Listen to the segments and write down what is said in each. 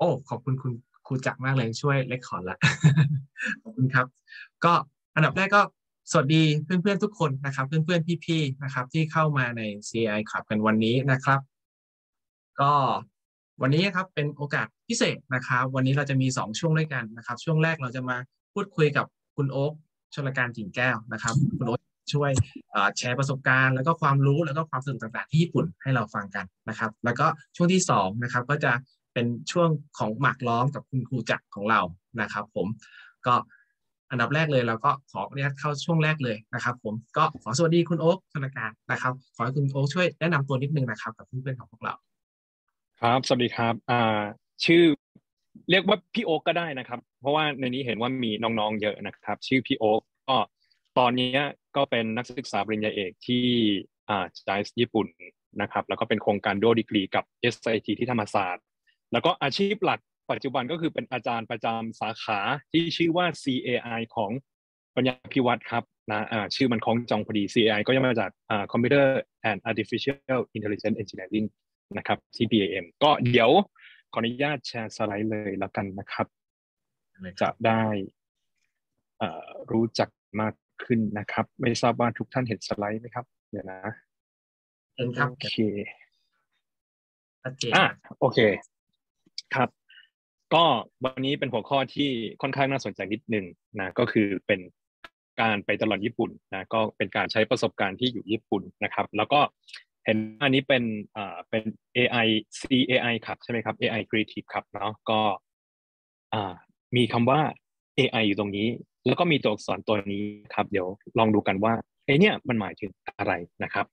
โอ้ขอบคุณคุณครูจักรมากเลยช่วยเรคคอร์ดละขอบคุณครับก็อันดับแรกก็สวัสดีเพื่อนๆทุกคนนะครับเพื่อนๆพี่ๆนะครับที่เข้ามาใน CI Club กันวันนี้นะครับก็วันนี้ครับเป็นโอกาสพิเศษนะครับวันนี้เราจะมี2 ช่วงด้วยกันนะครับช่วงแรกเราจะมาพูดคุยกับคุณโอ๊คชลการกิ่งแก้วนะครับคุณโอ๊คช่วยแชร์ประสบการณ์แล้วก็ความรู้แล้วก็ความสนุกต่างๆที่ญี่ปุ่นให้เราฟังกันนะครับแล้วก็ช่วงที่2นะครับก็จะเป็นช่วงของหมากล้อมกับคุณครูจักรของเรานะครับผมก็อันดับแรกเลยเราก็ขออนุญาตเข้าช่วงแรกเลยนะครับผมก็ขอสวัสดีคุณโอ๊คชลการนะครับขอให้คุณโอ๊คช่วยแนะนำตัวนิดนึงนะครับกับเพื่อนๆของพวกเราครับสวัสดีครับชื่อเรียกว่าพี่โอ๊กก็ได้นะครับเพราะว่าในนี้เห็นว่ามีน้องๆเยอะนะครับชื่อพี่โอ๊กก็ตอนนี้ก็เป็นนักศึกษาปริญญาเอกที่JICE ญี่ปุ่นนะครับแล้วก็เป็นโครงการ Dual Degree กับ SIT ที่ธรรมศาสตร์แล้วก็อาชีพหลักปัจจุบันก็คือเป็นอาจารย์ประจำสาขาที่ชื่อว่า CAI ของปัญญาภิวัฒน์ครับนะชื่อมันคล้องจองพอดี CAI ก็ย่อมาจากComputer and Artificial Intelligence Engineering นะครับที่ BAM ก็เดี๋ยวขออนุญาตแชร์สไลด์เลยแล้วกันนะครับจะได้รู้จักมากขึ้นนะครับไม่ทราบว่าทุกท่านเห็นสไลด์ไหมครับเดี๋ยวนะเชิญครับโอเคชัดเจนโอเคครับก็วันนี้เป็นหัวข้อที่ค่อนข้างน่าสนใจนิดนึงนะก็คือเป็นการไปตลอดญี่ปุ่นนะก็เป็นการใช้ประสบการณ์ที่อยู่ญี่ปุ่นนะครับแล้วก็เห็นอันนี้เป็น AI CAI ครับใช่ไหมครับ AI Creative ครับเนาะก็มีคำว่า AI อยู่ตรงนี้แล้วก็มีตัวอักษรตัวนี้ครับเดี๋ยวลองดูกันว่าไอ้เนี่ยมันหมายถึงอะไรนะครับ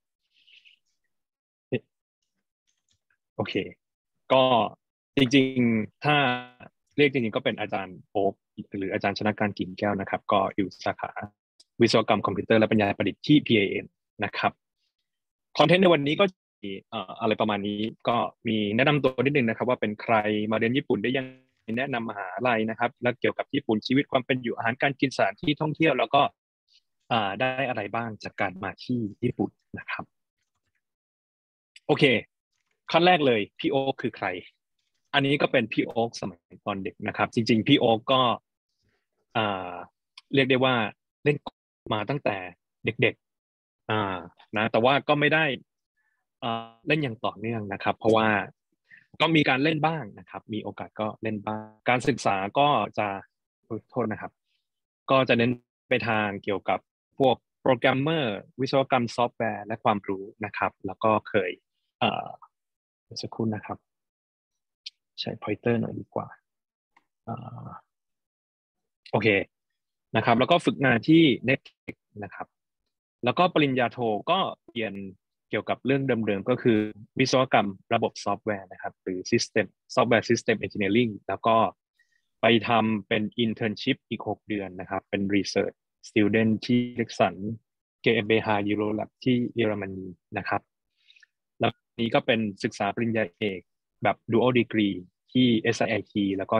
โอเคก็จริงๆถ้าเรียกจริงๆก็เป็นอาจารย์โอ๊คหรืออาจารย์ชนะการกิ่งแก้วนะครับก็อยู่สาขาวิศวกรรมคอมพิวเตอร์และปัญญาประดิษฐ์ที่ PAM นะครับคอนเทนต์ในวันนี้ก็มีอะไรประมาณนี้ก็มีแนะนำตัวนิดนึงนะครับว่าเป็นใครมาเรียนญี่ปุ่นได้ยังแนะนำมหาลัยนะครับและเกี่ยวกับญี่ปุ่นชีวิตความเป็นอยู่อาหารการกินสถานที่ท่องเที่ยวแล้วก็ได้อะไรบ้างจากการมาที่ญี่ปุ่นนะครับโอเคขั้นแรกเลยพี่โอ๊คคือใครอันนี้ก็เป็นพี่โอ๊คสมัยตอนเด็กนะครับจริงๆพี่โอ๊คก็อ่าเรียกได้ว่าเล่นมาตั้งแต่เด็กๆนะแต่ว่าก็ไม่ได้เล่นอย่างต่อเนื่องนะครับเพราะว่าก็มีการเล่นบ้างนะครับมีโอกาสก็เล่นบ้างการศึกษาก็จะโทษนะครับก็จะเน้นไปทางเกี่ยวกับพวกโปรแกรมเมอร์วิศวกรรมซอฟต์แวร์และความรู้นะครับแล้วก็เคยเอ่อเดี๋ยวสักครู่นะครับใช้ pointer หน่อยดีกว่าอ่าโอเคนะครับแล้วก็ฝึกงานที่ Netflix นะครับแล้วก็ปริญญาโทก็เรียนเกี่ยวกับเรื่องเดิมๆก็คือวิศวกรรมระบบซอฟต์แวร์นะครับหรือ System Software System Engineering แล้วก็ไปทำเป็น internship อีก6 เดือนนะครับเป็น research student ที่เล็กสัน GmbH Eurolab ที่เยอรมนีนะครับแล้วนี้ก็เป็นศึกษาปริญญาเอกแบบ dual degree ที่ SIT แล้วก็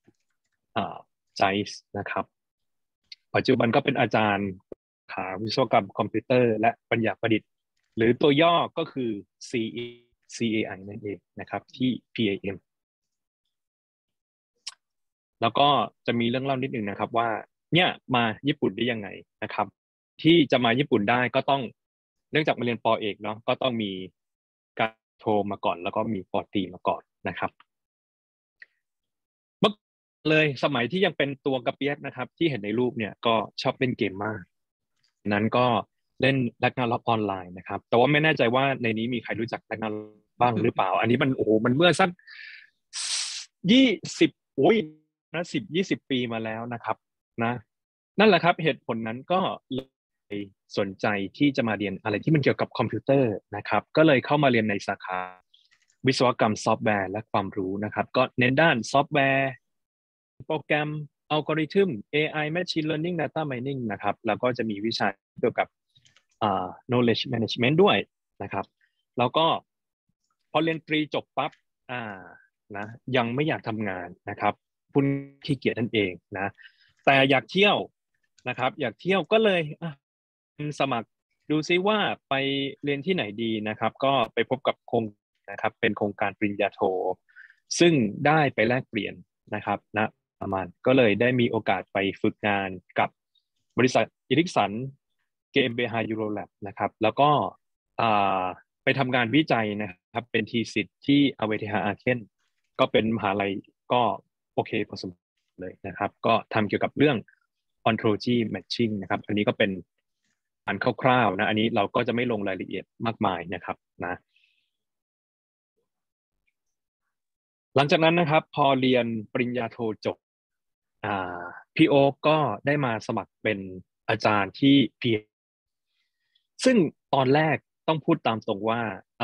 JICE นะครับปัจจุบันก็เป็นอาจารย์ขาวิศวกรรมคอมพิวเตอร์และปัญญาประดิษฐ์หรือตัวย่อก็คือ CAI นั่นเองนะครับที่ PAM แล้วก็จะมีเรื่องเล่านิดนึงนะครับว่าเนี่ยมาญี่ปุ่นได้ยังไงนะครับที่จะมาญี่ปุ่นได้ก็ต้องเนื่องจากมาเรียนปอเอกเนาะก็ต้องมีการโทมาก่อนแล้วก็มีปอตรีมาก่อนนะครับเมื่อเลยสมัยที่ยังเป็นตัวกระเปียกนะครับที่เห็นในรูปเนี่ยก็ชอบเล่นเกมมากนั้นก็เล่นแร็กนาร็อกออนไลน์นะครับแต่ว่าไม่แน่ใจว่าในนี้มีใครรู้จักแร็กนาร็อกบ้างหรือเปล่าอันนี้มันโอ้โหมันเมื่อสัก20โอ้ยนะ10-20 ปีมาแล้วนะครับนะนั่นแหละครับเหตุผลนั้นก็เลยสนใจที่จะมาเรียนอะไรที่มันเกี่ยวกับคอมพิวเตอร์นะครับก็เลยเข้ามาเรียนในสาขาวิศวกรรมซอฟต์แวร์และความรู้นะครับก็เน้นด้านซอฟต์แวร์โปรแกรมอัลกอริทึม AI Machine Learning Data Mining นะครับแล้วก็จะมีวิชาเกี่ยวกับknowledge management ด้วยนะครับแล้วก็พอเรียนตรีจบปั๊บอ่านะยังไม่อยากทำงานนะครับพูดขี้เกียจนั่นเองนะแต่อยากเที่ยวนะครับอยากเที่ยวก็เลยสมัครดูซิว่าไปเรียนที่ไหนดีนะครับก็ไปพบกับโครงนะครับเป็นโครงการปริญญาโทซึ่งได้ไปแลกเปลี่ยนนะครับณประมาณก็เลยได้มีโอกาสไปฝึกงานกับบริษัทอิริกสัน GmbH Eurolab นะครับแล้วก็อ่าไปทำงานวิจัยนะครับเป็นทีสิทธิ์ที่ RWTH Aachen ก็เป็นมหาลัยก็โอเคพอสมควรเลยนะครับก็ทำเกี่ยวกับเรื่อง ontology matching นะครับอันนี้ก็เป็นอันคร่าวๆนะอันนี้เราก็จะไม่ลงรายละเอียดมากมายนะครับนะหลังจากนั้นนะครับพอเรียนปริญญาโทจบอ่าพี่โอ๊กก็ได้มาสมัครเป็นอาจารย์ที่ ซึ่งตอนแรกต้องพูดตามตรงว่า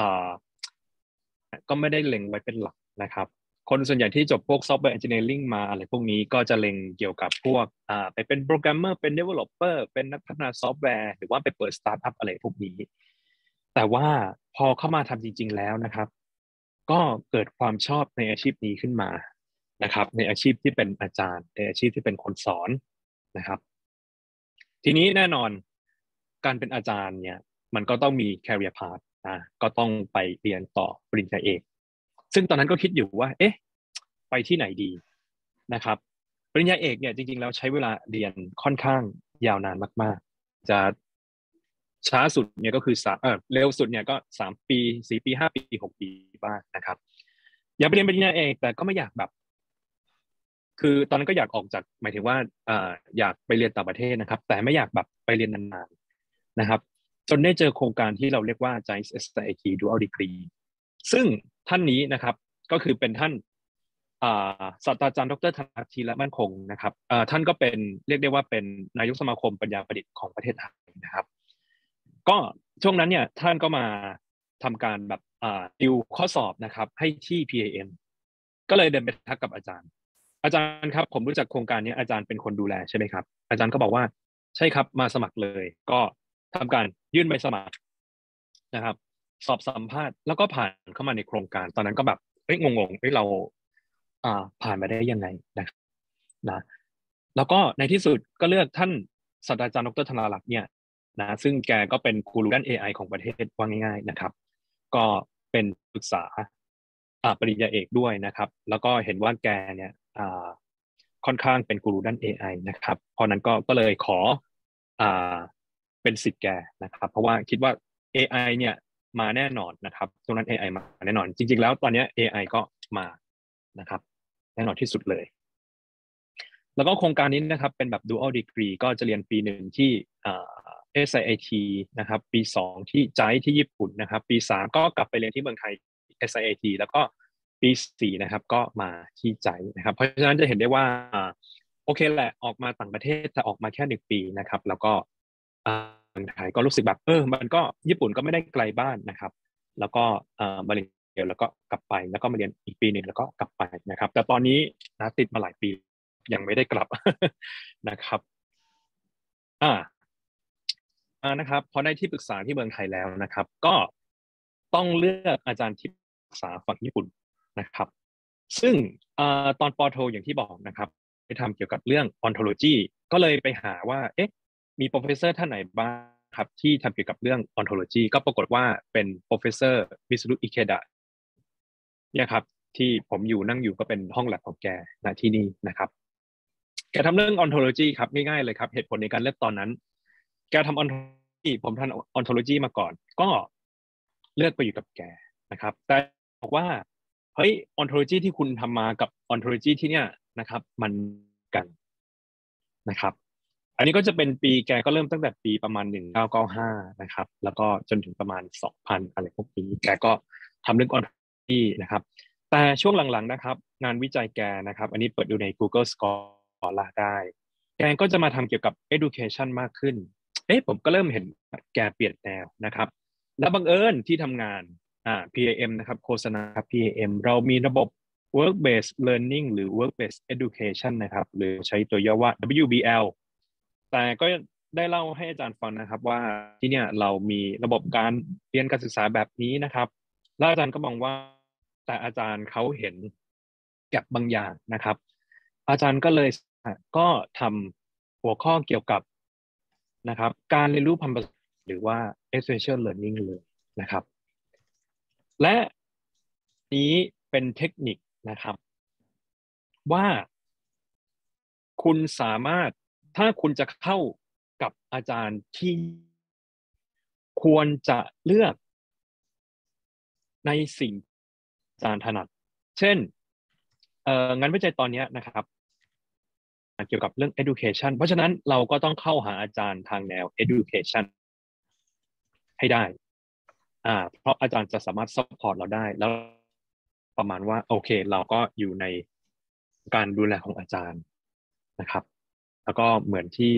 ก็ไม่ได้เล็งไว้เป็นหลักนะครับคนส่วนใหญ่ที่จบพวกซอฟต์แวร์เอนจิเนียริงมาอะไรพวกนี้ก็จะเล็งเกี่ยวกับพวกไปเป็นโปรแกรมเมอร์เป็น developer เป็นนักพัฒนาซอฟต์แวร์หรือว่าไปเปิดสตาร์ทอัพอะไรพวกนี้แต่ว่าพอเข้ามาทำจริงๆแล้วนะครับก็เกิดความชอบในอาชีพนี้ขึ้นมานะครับในอาชีพที่เป็นอาจารย์ในอาชีพที่เป็นคนสอนนะครับทีนี้แน่นอนการเป็นอาจารย์เนี่ยมันก็ต้องมี career path นะก็ต้องไปเรียนต่อปริญญาเอกซึ่งตอนนั้นก็คิดอยู่ว่าเอ๊ะไปที่ไหนดีนะครับปริญญาเอกเนี่ยจริงๆแล้วใช้เวลาเรียนค่อนข้างยาวนานมากๆจะช้าสุดเนี่ยก็คือเร็วสุดเนี่ยก็3 ปี4 ปี5 ปี6 ปีบ้างนะครับอยากไปเรียนปริญญาเอกแต่ก็ไม่อยากแบบคือตอนนั้นก็อยากออกจากหมายถึงว่าอยากไปเรียนต่างประเทศนะครับแต่ไม่อยากแบบไปเรียนนานๆนะครับจนได้เจอโครงการที่เราเรียกว่า Giants SIT Dual Degree ซึ่งท่านนี้นะครับก็คือเป็นท่านศาสตราจารย์ดรธนทีละมั่นคงนะครับท่านก็เป็นเรียกได้ว่าเป็นนายกสมาคมปัญญาประดิษฐ์ของประเทศไทยนะครับก็ช่วงนั้นเนี่ยท่านก็มาทำการแบบติวข้อสอบนะครับให้ที่ PAM ก็เลยเดินไปทักกับอาจารย์อาจารย์ครับผมรู้จักโครงการนี้อาจารย์เป็นคนดูแลใช่ไหมครับอาจารย์ก็บอกว่าใช่ครับมาสมัครเลยก็ทำการยื่นใบสมัครนะครับสอบสัมภาษณ์แล้วก็ผ่านเข้ามาในโครงการตอนนั้นก็แบบเอ้ยงงๆเอ้ยเราผ่านมาได้ยังไงนะแล้วก็ในที่สุดก็เลือกท่านศาสตราจารย์ดรธนารักษ์เนี่ยนะซึ่งแกก็เป็นกูรูด้าน AI ของประเทศว่าง่ายๆนะครับก็เป็นปรึกษาปริญญาเอกด้วยนะครับแล้วก็เห็นว่าแกเนี่ยค่อนข้างเป็นกูรูด้าน AI นะครับเพราะนั้นก็เลยขออ่าเป็นศิษย์แกนะครับเพราะว่าคิดว่า AI เนี่ยมาแน่นอนนะครับตรงนั้น AI มาแน่นอนจริงๆแล้วตอนนี้ AI ก็มานะครับแน่นอนที่สุดเลยแล้วก็โครงการนี้นะครับเป็นแบบ dual degree ก็จะเรียนปีหนึ่งที่SIIT นะครับปี2ที่ไจที่ญี่ปุ่นนะครับปี3ก็กลับไปเรียนที่เมืองไทย SIIT แล้วก็ปี4นะครับก็มาที่ไจนะครับเพราะฉะนั้นจะเห็นได้ว่าโอเคแหละออกมาต่างประเทศแต่ออกมาแค่1 ปีนะครับแล้วก็เมืองไทยก็รู้สึกแบบมันก็ญี่ปุ่นก็ไม่ได้ไกลบ้านนะครับแล้วก็มาเรียนเดียวแล้วก็กลับไปแล้วก็มาเรียนอีกปีหนึ่งแล้วก็กลับไปนะครับแต่ตอนนี้นะติดมาหลายปียังไม่ได้กลับ นะครับอ่านะครับพอได้ที่ปรึกษาที่เมืองไทยแล้วนะครับก็ต้องเลือกอาจารย์ที่ปรึกษาฝั่งญี่ปุ่นนะครับซึ่งตอนปอโทอย่างที่บอกนะครับไปทำเกี่ยวกับเรื่อง ontology ก็เลยไปหาว่าเอ๊ะมีโปรเฟสเซอร์ท่านไหนบ้างครับที่ทำเกี่ยวกับเรื่อง ontology ก็ปรากฏว่าเป็นโปรเฟสเซอร์มิสรุอิเคดะเนี่ยครับที่ผมนั่งอยู่ก็เป็นห้องแลบของแกณที่นี่นะครับ แกทำเรื่อง ontology ครับง่ายๆเลยครับเหตุผลในการเลือกตอนนั้นแกทำ ontology ผมทำ ontology มาก่อนก็เลือกไปอยู่กับแกนะครับแต่บอกว่าเฮ้ย ontology ที่คุณทำมากับ ontology ที่เนี่ยนะครับมันกันนะครับอันนี้ก็จะเป็นปีแกก็เริ่มตั้งแต่ปีประมาณ1995นะครับแล้วก็จนถึงประมาณ2000อะไรพวกนี้แกก็ทำเรื่อง ontology นะครับแต่ช่วงหลังๆนะครับงานวิจัยแกนะครับอันนี้เปิดดูใน Google Scholar ได้แกก็จะมาทำเกี่ยวกับ education มากขึ้นผมก็เริ่มเห็นแกเปลี่ยนแนวนะครับแล้วบังเอิญที่ทำงานPAM นะครับโฆษณา PAM เรามีระบบ work based learning หรือ work based education นะครับหรือใช้ตัวย่อว่า WBL แต่ก็ได้เล่าให้อาจารย์ฟังนะครับว่าที่เนี่ยเรามีระบบการเรียนการศึกษาแบบนี้นะครับแล้วอาจารย์ก็มองว่าแต่อาจารย์เขาเห็นแก็บบางอย่างนะครับอาจารย์ก็เลยก็ทำหัวข้อเกี่ยวกับนะครับการเรียนรู้พันธุ์หรือว่า essential learning เลยนะครับและนี้เป็นเทคนิคนะครับว่าคุณสามารถถ้าคุณจะเข้ากับอาจารย์ที่ควรจะเลือกในสิ่งอาจารย์ถนัดเช่นงานวิจัยตอนนี้นะครับเกี่ยวกับเรื่อง education เพราะฉะนั้นเราก็ต้องเข้าหาอาจารย์ทางแนว education ให้ได้เพราะอาจารย์จะสามารถ support เราได้แล้วประมาณว่าโอเคเราก็อยู่ในการดูแลของอาจารย์นะครับแล้วก็เหมือนที่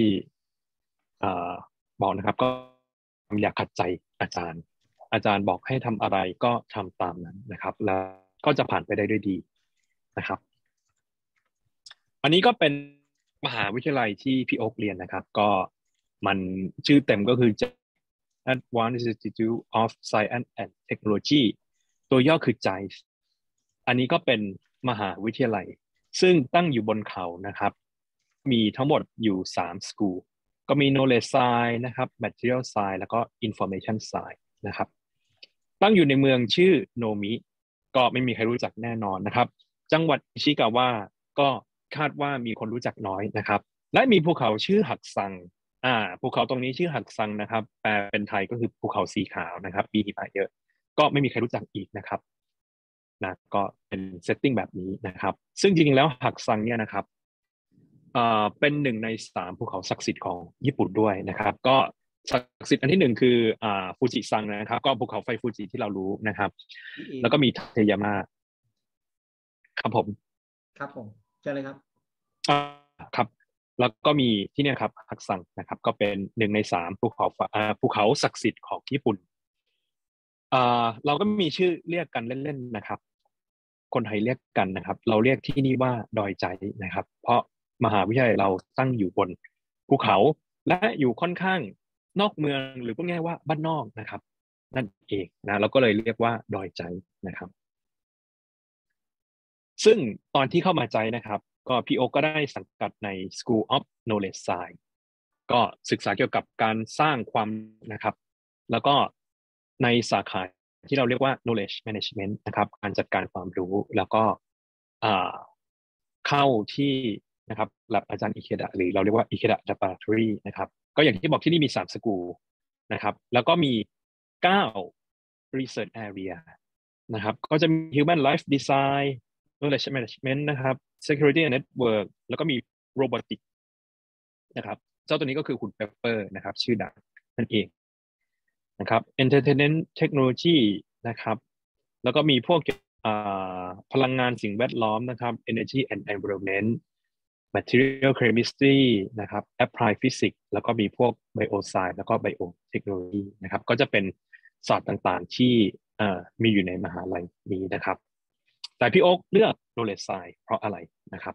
บอกนะครับก็อย่าขัดใจอาจารย์อาจารย์บอกให้ทำอะไรก็ทำตามนั้นนะครับแล้วก็จะผ่านไปได้ด้วยดีนะครับอันนี้ก็เป็นมหาวิทยาลัยที่พี่โอ๊คเรียนนะครับก็มันชื่อเต็มก็คือ Advanced Institute of Science and Technology ตัวย่อคือ JICE อันนี้ก็เป็นมหาวิทยาลัยซึ่งตั้งอยู่บนเขานะครับมีทั้งหมดอยู่3 school ก็มี knowledge science นะครับ material science แล้วก็ information science นะครับตั้งอยู่ในเมืองชื่อโนมิก็ไม่มีใครรู้จักแน่นอนนะครับจังหวัดอิชิกาวะก็คาดว่ามีคนรู้จักน้อยนะครับและมีภูเขาชื่อหักซังภูเขาตรงนี้ชื่อหักซังนะครับแปลเป็นไทยก็คือภูเขาสีขาวนะครับมีหิมะเยอะก็ไม่มีใครรู้จักอีกนะครับก็เป็นเซตติ้งแบบนี้นะครับซึ่งจริงๆแล้วหักซังเนี่ยนะครับเป็น1 ใน 3ภูเขาศักดิ์สิทธิ์ของญี่ปุ่นด้วยนะครับก็ศักดิ์สิทธิ์อันที่1คือฟูจิซังนะครับก็ภูเขาไฟฟูจิที่เรารู้นะครับแล้วก็มีเทยามะครับผมเชิญเลยครับครับแล้วก็มีที่เนี่ยครับฮักซังนะครับก็เป็น1 ใน 3ภูเขาศักดิ์สิทธิ์ของญี่ปุ่นเราก็มีชื่อเรียกกันเล่นๆนะครับคนไทยเรียกกันนะครับเราเรียกที่นี่ว่าดอยใจนะครับเพราะมหาวิทยาลัยเราตั้งอยู่บนภูเขาและอยู่ค่อนข้างนอกเมืองหรือพูดง่ายว่าบ้านนอกนะครับนั่นเองนะเราก็เลยเรียกว่าดอยใจนะครับซึ่งตอนที่เข้ามาใจนะครับก็พี่โอก็ได้สังกัดใน School of Knowledge Science ก็ศึกษาเกี่ยวกับการสร้างความนะครับแล้วก็ในสาขาที่เราเรียกว่า knowledge management นะครับการจัดการความรู้แล้วก็เข้าที่นะครับ lab อาจารย์อิเคดะหรือเราเรียกว่าอิเคดะ laboratory นะครับก็อย่างที่บอกที่นี่มี3 สกูลนะครับแล้วก็มี9 research area นะครับก็จะมี human life design knowledge management นะครับ security and network แล้วก็มี robotic นะครับเจ้าตัวนี้ก็คือคุณเปเปอร์นะครับชื่อดังนั่นเองนะครับ entertainment technology นะครับแล้วก็มีพวกพลังงานสิ่งแวดล้อมนะครับ energy and environment material chemistry นะครับ applied physics แล้วก็มีพวก bioscience แล้วก็ biotechnology นะครับก็จะเป็นศาสตร์ต่างๆที่มีอยู่ในมหาลัยนี้นะครับแต่พี่โอ๊คเลือก knowledge science เพราะอะไรนะครับ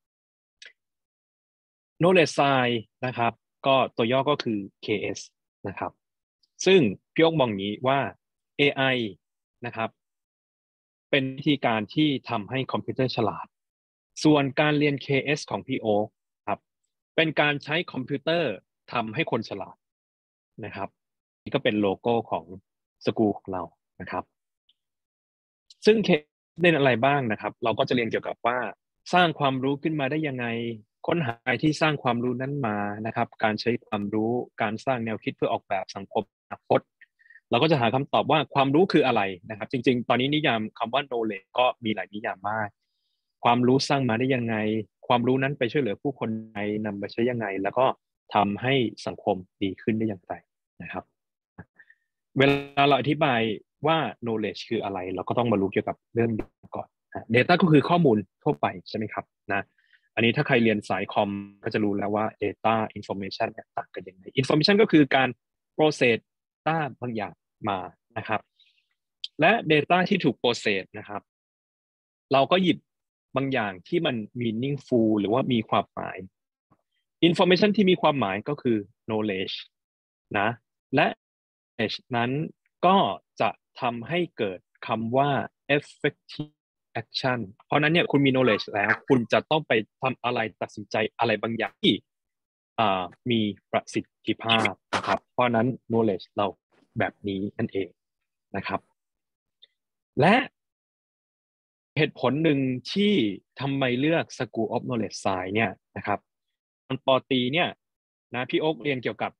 knowledge science นะครับก็ตัวย่อก็คือ KS นะครับซึ่งพี่โอ๊คมองนี้ว่า AI นะครับเป็นวิธีการที่ทำให้คอมพิวเตอร์ฉลาดส่วนการเรียน KS ของพี่โอ๊คครับเป็นการใช้คอมพิวเตอร์ทำให้คนฉลาดนะครับนี่ก็เป็นโลโก้ของสกูลของเรานะครับซึ่ง KS เรียนอะไรบ้างนะครับเราก็จะเรียนเกี่ยวกับว่าสร้างความรู้ขึ้นมาได้ยังไงค้นหาที่สร้างความรู้นั้นมานะครับการใช้ความรู้การสร้างแนวคิดเพื่อออกแบบสังคมอนาคตเราก็จะหาคำตอบว่าความรู้คืออะไรนะครับจริงๆตอนนี้นิยามคำว่า knowledge ก็มีหลายนิยามมากความรู้สร้างมาได้ยังไงความรู้นั้นไปช่วยเหลือผู้คนในนำไปใช้ยังไงแล้วก็ทำให้สังคมดีขึ้นได้อย่างไรนะครับเวลาเราอธิบายว่า knowledge คืออะไรเราก็ต้องมารู้เกี่ยวกับเรื่อง data ก่อน data ก็คือข้อมูลทั่วไปใช่ไหมครับนะอันนี้ถ้าใครเรียนสายคอมก็จะรู้แล้วว่า data information เนี่ยต่างกันยังไง information ก็คือการ process data บางอย่างมานะครับและ data ที่ถูก process นะครับเราก็หยิบบางอย่างที่มัน meaningful หรือว่ามีความหมาย information ที่มีความหมายก็คือ knowledge นะและ knowledge นั้นก็จะทำให้เกิดคำว่า effective action เพราะนั้นเนี่ยคุณมี knowledge แล้วคุณจะต้องไปทำอะไรตัดสินใจอะไรบางอย่างที่มีประสิทธิภาพนะครับเพราะนั้น knowledge เราแบบนี้นั่นเองนะครับและเหตุผลหนึ่งที่ทำไมเลือก School of Knowledge Science เนี่ยนะครับตอนปตรีเนี่ยนะพี่โอ๊คเรียนเกี่ยวกับ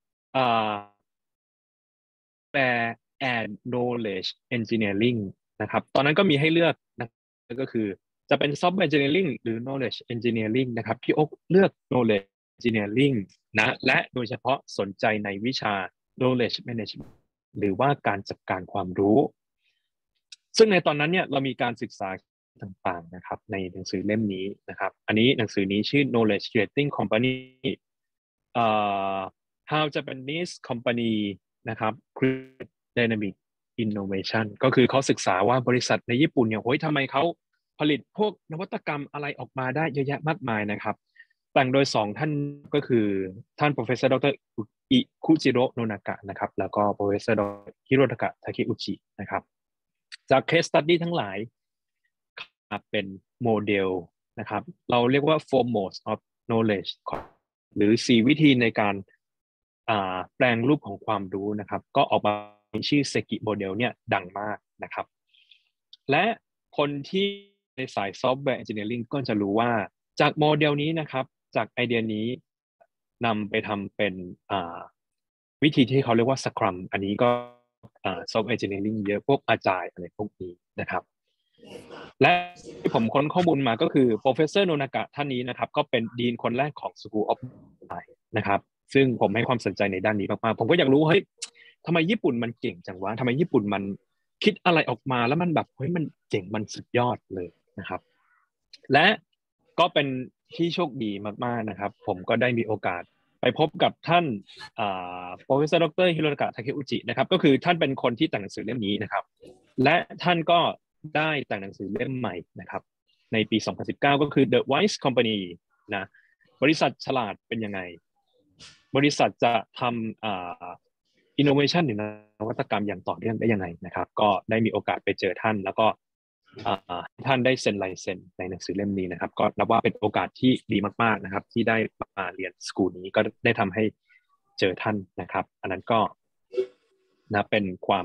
Software and Knowledge Engineering นะครับตอนนั้นก็มีให้เลือกนะก็คือจะเป็น Software Engineering หรือ Knowledge Engineering นะครับพี่โอ๊คเลือก Knowledge Engineering นะและโดยเฉพาะสนใจในวิชา Knowledge Management หรือว่าการจัดการความรู้ซึ่งในตอนนั้นเนี่ยเรามีการศึกษาต่างๆนะครับในหนังสือเล่มนี้นะครับอันนี้หนังสือนี้ชื่อ Knowledge Creating Company How Japanese Company นะครับ Create Dynamic Innovation ก็คือเขาศึกษาว่าบริษัทในญี่ปุ่นเนี่ยโอ้ยทำไมเขาผลิตพวกนวัตกรรมอะไรออกมาได้เยอะแยะมากมายนะครับแต่งโดย2ท่านก็คือท่าน Professor Dr. อิคุจิโร่โนนากะนะครับแล้วก็ Professor Dr. ฮิโรทากะทาเคอุจินะครับจาก case study ทั้งหลายเป็นโมเดลนะครับเราเรียกว่า four modes of knowledge หรือ4วิธีในการแปลงรูปของความรู้นะครับก็ออกมาชื่อเซกิโมเดลเนี่ยดังมากนะครับและคนที่ในสาย Software Engineering ก็จะรู้ว่าจากโมเดลนี้นะครับจากไอเดียนี้นำไปทำเป็นวิธีที่เขาเรียกว่า Scrum อันนี้ก็Software Engineering เยอะพวกอาจารย์อะไรพวกนี้นะครับและที่ผมค้นข้อมูลมาก็คือ Professor โนนากะท่านนี้นะครับก็เป็นดีนคนแรกของ School of Knowledge นะครับซึ่งผมให้ความสนใจในด้านนี้มากๆผมก็อยากรู้เฮ้ยทำไมญี่ปุ่นมันเก่งจังวะทำไมญี่ปุ่นมันคิดอะไรออกมาแล้วมันแบบเฮ้ยมันเจ๋งมันสุดยอดเลยนะครับและก็เป็นที่โชคดีมากๆนะครับผมก็ได้มีโอกาสไปพบกับท่านProfessor Dr. ฮิโรทากะทาเคอุจินะครับก็คือท่านเป็นคนที่แต่งหนังสือเล่มนี้นะครับและท่านก็ได้แต่งหนังสือเล่มใหม่นะครับในปี 2019 ก็คือ The Wise Company นะบริษัทฉลาดเป็นยังไงบริษัทจะทำinnovation หรือนวัตกรรมอย่างต่อเนื่องได้ยังไงนะครับก็ได้มีโอกาสไปเจอท่านแล้วก็ท่านได้เซ็นลายเซ็นในหนังสือเล่มนี้นะครับก็นับว่าเป็นโอกาสที่ดีมากๆนะครับที่ได้มาเรียนสกูลนี้ก็ได้ทำให้เจอท่านนะครับอันนั้นก็นะเป็นความ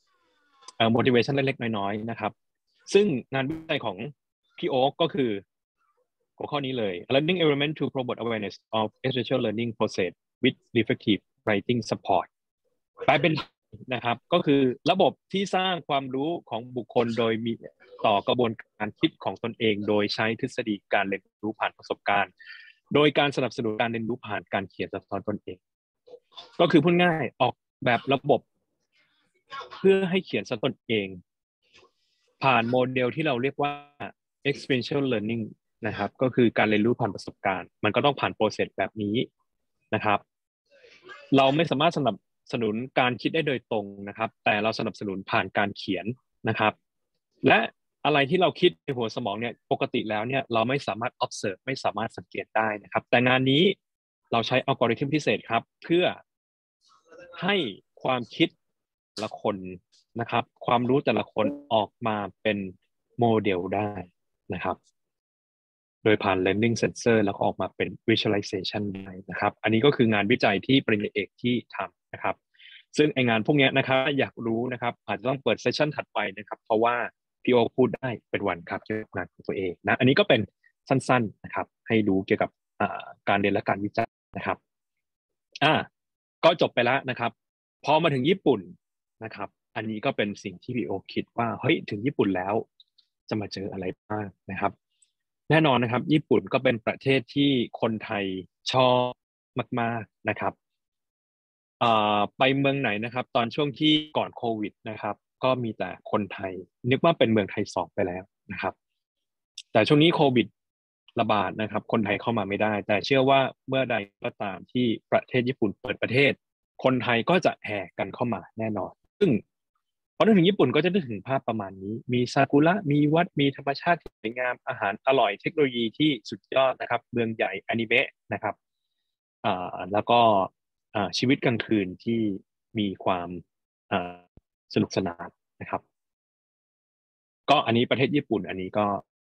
motivation เล็กๆน้อยๆนะครับซึ่งงานวิจัยของพี่โอ๊คก็คือหัวข้อนี้เลย Learning Environment to Promote Awareness of Essential Learning Process with Reflective Writing Support แปลเป็นนะครับก็คือระบบที่สร้างความรู้ของบุคคลโดยมีต่อกระบวนการคิดของตนเองโดยใช้ทฤษฎีการเรียนรู้ผ่านประสบการณ์โดยการสนับสนุนการเรียนรู้ผ่านการเขียนสะท้อนตนเองก็คือพูดง่ายออกแบบระบบเพื่อให้เขียนสะท้อนตนเองผ่านโมเดลที่เราเรียกว่า experiential learning นะครับก็คือการเรียนรู้ผ่านประสบการณ์มันก็ต้องผ่านโปรเซสแบบนี้นะครับเราไม่สามารถสนับสนุนการคิดได้โดยตรงนะครับแต่เราสนับสนุนผ่านการเขียนนะครับและอะไรที่เราคิดในหัวสมองเนี่ยปกติแล้วเนี่ยเราไม่สามารถ observe ไม่สามารถสังเกตได้นะครับแต่งานนี้เราใช้อัลกอริทึมพิเศษครับเพื่อให้ความคิดแต่ละคนนะครับความรู้แต่ละคนออกมาเป็นโมเดลได้นะครับโดยผ่าน learning sensor แล้วก็ออกมาเป็น visualization ได้นะครับอันนี้ก็คืองานวิจัยที่ปริญญาเอกที่ทำนะครับซึ่งไองานพวกนี้นะครับอยากรู้นะครับอาจจะต้องเปิดเซสชั่นถัดไปนะครับเพราะว่าพี่โอพูดได้เป็นวันครับเกี่ยวกับงานของตัวเองนะอันนี้ก็เป็นสั้นๆนะครับให้รู้เกี่ยวกับการเรียนและการวิจัยนะครับก็จบไปแล้วนะครับพอมาถึงญี่ปุ่นนะครับอันนี้ก็เป็นสิ่งที่พี่โอคิดว่าเฮ้ยถึงญี่ปุ่นแล้วจะมาเจออะไรบ้างนะครับแน่นอนนะครับญี่ปุ่นก็เป็นประเทศที่คนไทยชอบมากๆนะครับไปเมืองไหนนะครับตอนช่วงที่ก่อนโควิดนะครับก็มีแต่คนไทยนึกว่าเป็นเมืองไทย2ไปแล้วนะครับแต่ช่วงนี้โควิดระบาดนะครับคนไทยเข้ามาไม่ได้แต่เชื่อว่าเมื่อใดก็ตามที่ประเทศญี่ปุ่นเปิดประเทศคนไทยก็จะแห่กันเข้ามาแน่นอนซึ่งพอนึกถึงญี่ปุ่นก็จะนึกถึงภาพประมาณนี้มีซากุระมีวัดมีธรรมชาติที่สวยงามอาหารอร่อยเทคโนโลยีที่สุดยอดนะครับเมืองใหญ่อนิเมะนะครับแล้วก็ชีวิตกลางคืนที่มีความสนุกสนานนะครับก็อันนี้ประเทศญี่ปุ่นอันนี้ก็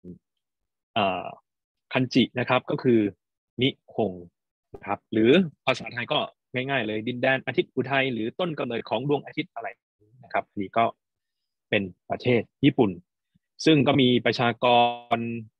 คันจินะครับก็คือนิคงนะครับหรือภาษาไทยก็ง่ายๆเลยดินแดนอาทิตย์อุทัยหรือต้นกำเนิดของดวงอาทิตย์อะไรนะครับอันนี้ก็เป็นประเทศญี่ปุ่นซึ่งก็มีประชากร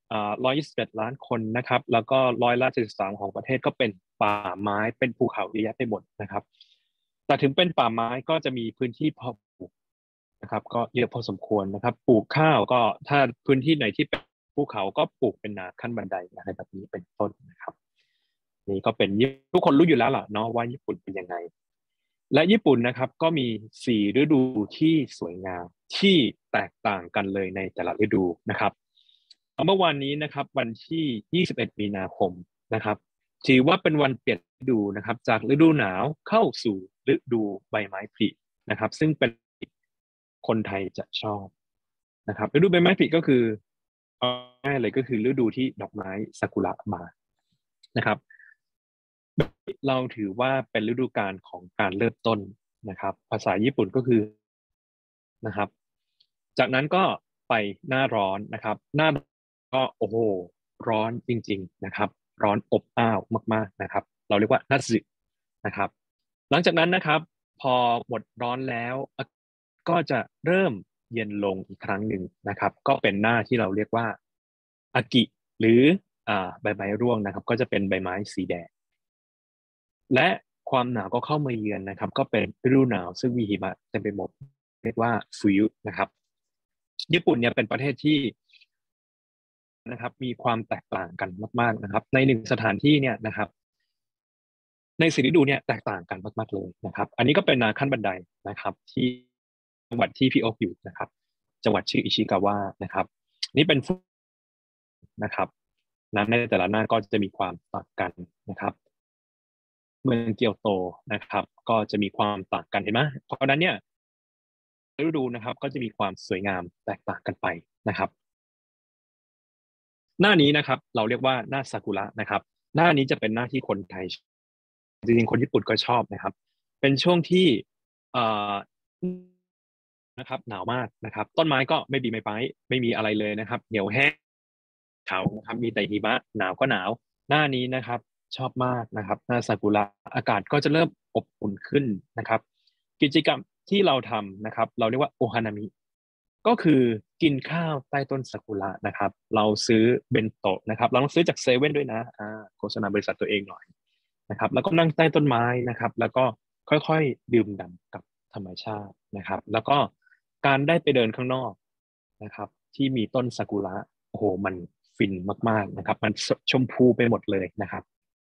121 ล้านคนนะครับแล้วก็73%ของประเทศก็เป็นป่าไม้เป็นภูเขาเยอะแยะไปหมดนะครับแต่ถึงเป็นป่าไม้ก็จะมีพื้นที่เพาะปลูกนะครับก็เยอะพอสมควรนะครับปลูกข้าวก็ถ้าพื้นที่ไหนที่เป็นภูเขาก็ปลูกเป็นนาขั้นบันไดอะไรแบบนี้เป็นต้นนะครับนี่ก็เป็นทุกคนรู้อยู่แล้วล่ะเนาะว่าญี่ปุ่นเป็นยังไงและญี่ปุ่นนะครับก็มี4 ฤดูที่สวยงามที่แตกต่างกันเลยในแต่ละฤดูนะครับเมื่อวานนี้นะครับวันที่21มีนาคมนะครับถือว่าเป็นวันเปลี่ยนฤดูนะครับจากฤดูหนาวเข้าสู่ฤดูใบไม้ผลินะครับซึ่งเป็นคนไทยจะชอบนะครับฤดูใบไม้ผลิก็คือเอาง่ายเลยก็คือฤดูที่ดอกไม้ซากุระบานนะครับเราถือว่าเป็นฤดูกาลของการเริ่มต้นนะครับภาษาญี่ปุ่นก็คือนะครับจากนั้นก็ไปหน้าร้อนนะครับหน้าก็โอ้โหร้อนจริงๆนะครับร้อนอบอ้าวมากๆนะครับเราเรียกว่านัตสึนะครับหลังจากนั้นนะครับพอหมดร้อนแล้วก็จะเริ่มเย็นลงอีกครั้งหนึ่งนะครับก็เป็นหน้าที่เราเรียกว่าอากิหรือใบไม้ร่วงนะครับก็จะเป็นใบไม้สีแดงและความหนาวก็เข้ามาเยือนนะครับก็เป็นฤดูหนาวซึ่งมีหิมะเต็มไปหมดเรียกว่าฟุยุนะครับญี่ปุ่นเนี่ยเป็นประเทศที่นะครับมีความแตกต่างกันมากๆนะครับในหนึ่งสถานที่เนี่ยนะครับในสี่ฤดูเนี่ยแตกต่างกันมากๆเลยนะครับอันนี้ก็เป็นนาขั้นบันไดนะครับที่จังหวัดที่พี่โอ๊คอยู่นะครับจังหวัดชื่ออิชิกาวะนะครับนี่เป็นนะครับน้ำในแต่ละหน้าก็จะมีความต่างกันนะครับเมืองเกียวโตนะครับก็จะมีความต่างกันเห็นไหมเพราะฉะนั้นเนี่ยฤดูนะครับก็จะมีความสวยงามแตกต่างกันไปนะครับหน้านี้นะครับเราเรียกว่าหน้าซากุระนะครับหน้านี้จะเป็นหน้าที่คนไทยจริงๆคนญี่ปุ่นก็ชอบนะครับเป็นช่วงที่เอ่อนะครับหนาวมากนะครับต้นไม้ก็ไม่มีใบไม้ไม่มีอะไรเลยนะครับเหนียวแห้งเขานะครับมีแต่หิมะหนาวก็หนาวหน้านี้นะครับชอบมากนะครับหน้าซากุระอากาศก็จะเริ่มอบอุ่นขึ้นนะครับกิจกรรมที่เราทำนะครับเราเรียกว่าโอฮานามิก็คือกินข้าวใต้ต้นซากุระนะครับเราซื้อเบนโตะนะครับเราต้องซื้อจากเซเว่นด้วยนะโฆษณาบริษัทตัวเองหน่อยนะครับแล้วก็นั่งใต้ต้นไม้นะครับแล้วก็ค่อยๆดื่มด่ำกับธรรมชาตินะครับแล้วก็การได้ไปเดินข้างนอกนะครับที่มีต้นซากุระโอ้โหมันฟินมากๆนะครับมันชมพูไปหมดเลยนะครับ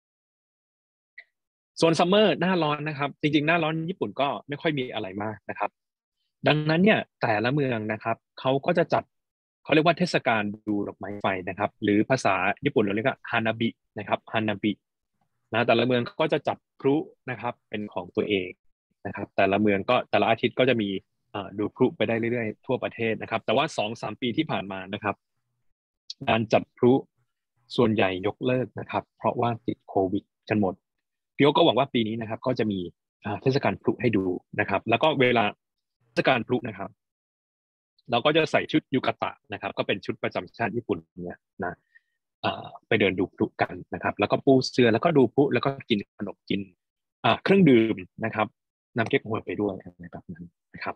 ส่วนซัมเมอร์หน้าร้อนนะครับจริงๆหน้าร้อนญี่ปุ่นก็ไม่ค่อยมีอะไรมากนะครับดังนั้นเนี่ยแต่ละเมืองนะครับเขาก็จะจัดเขาเรียกว่าเทศกาลดูดอกไม้ไฟนะครับหรือภาษาญี่ปุ่นเราเรียกว่าฮานาบินะครับฮานาบินะแต่ละเมืองก็จะจัดพลุนะครับเป็นของตัวเองนะครับแต่ละเมืองก็แต่ละอาทิตย์ก็จะมีดูพลุไปได้เรื่อยๆทั่วประเทศนะครับแต่ว่า2-3 ปีที่ผ่านมานะครับการจัดพลุส่วนใหญ่ยกเลิกนะครับเพราะว่าติดโควิดกันหมดพี่โอก็หวังว่าปีนี้นะครับก็จะมีเทศกาลพลุให้ดูนะครับแล้วก็เวลาเทศกาลพลุนะครับเราก็จะใส่ชุดยูกาตะนะครับก็เป็นชุดประจำชาติญี่ปุ่นเนี่ยนะไปเดินดูพลุกันนะครับแล้วก็ปูเสื่อแล้วก็ดูพลุแล้วก็กินขนมกินเครื่องดื่มนะครับน้ำเก๊กฮวยไปด้วยอะไรแบบนั้นนะครับ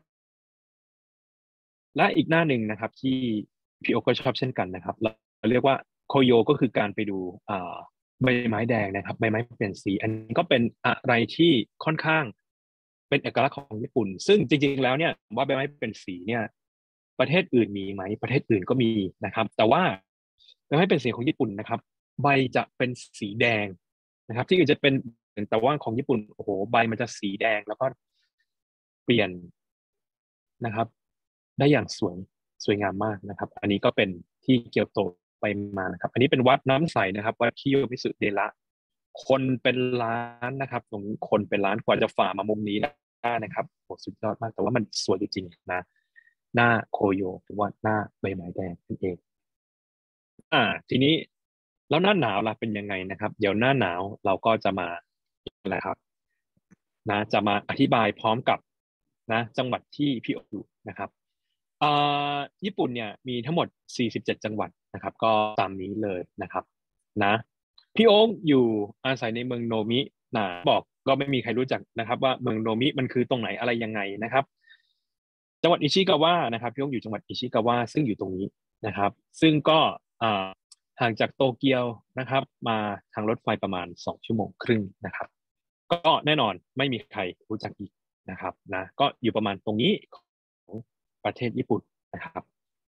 และอีกหน้าหนึ่งนะครับที่พี่โอก็ชอบเช่นกันนะครับเราเรียกว่าโคโยก็คือการไปดูใบไม้แดงนะครับใบไม้เปลี่ยนสีอันนี้ก็เป็นอะไรที่ค่อนข้างเป็นเอกลักษณ์ของญี่ปุ่นซึ่งจริงๆแล้วเนี่ยว่าใบไม้เป็นสีเนี่ยประเทศอื่นมีไหมประเทศอื่นก็มีนะครับแต่ว่าใบไม้เป็นสีของญี่ปุ่นนะครับใบจะเป็นสีแดงนะครับที่อื่นจะเป็นแต่ว่าของญี่ปุ่นโอ้โหใบมันจะสีแดงแล้วก็เปลี่ยนนะครับได้อย่างสวยงามมากนะครับอันนี้ก็เป็นที่เกียวโตไปมานะครับอันนี้เป็นวัดน้ำใสนะครับวัดคิโยมิสุเดระคนเป็นล้านนะครับตรงนี้คนเป็นล้านกว่าจะฝ่ามามุมนี้ได้นะครับโหสุดยอดมากแต่ว่ามันสวยจริงๆนะหน้าโคโยหรือว่าหน้าใบไม้แดงนั่นเองทีนี้แล้วหน้าหนาวล่ะเป็นยังไงนะครับเดี๋ยวหน้าหนาวเราก็จะมาอะไรครับนะจะมาอธิบายพร้อมกับนะจังหวัดที่พี่อยู่นะครับเอ่ญี่ปุ่นเนี่ยมีทั้งหมด47จังหวัดนะครับก็ตามนี้เลยนะครับนะพี่โอ๊คอยู่อาศัยในเมืองโนมินะบอกก็ไม่มีใครรู้จักนะครับว่าเมืองโนมิมันคือตรงไหนอะไรยังไงนะครับจังหวัดอิชิกาวะนะครับพี่ยงอยู่จังหวัดอิชิกาวะซึ่งอยู่ตรงนี้นะครับซึ่งก็ห่างจากโตเกียวนะครับมาทางรถไฟประมาณ2 ชั่วโมงครึ่งนะครับก็แน่นอนไม่มีใครรู้จักอีกนะครับนะก็อยู่ประมาณตรงนี้ของประเทศญี่ปุ่นนะครับ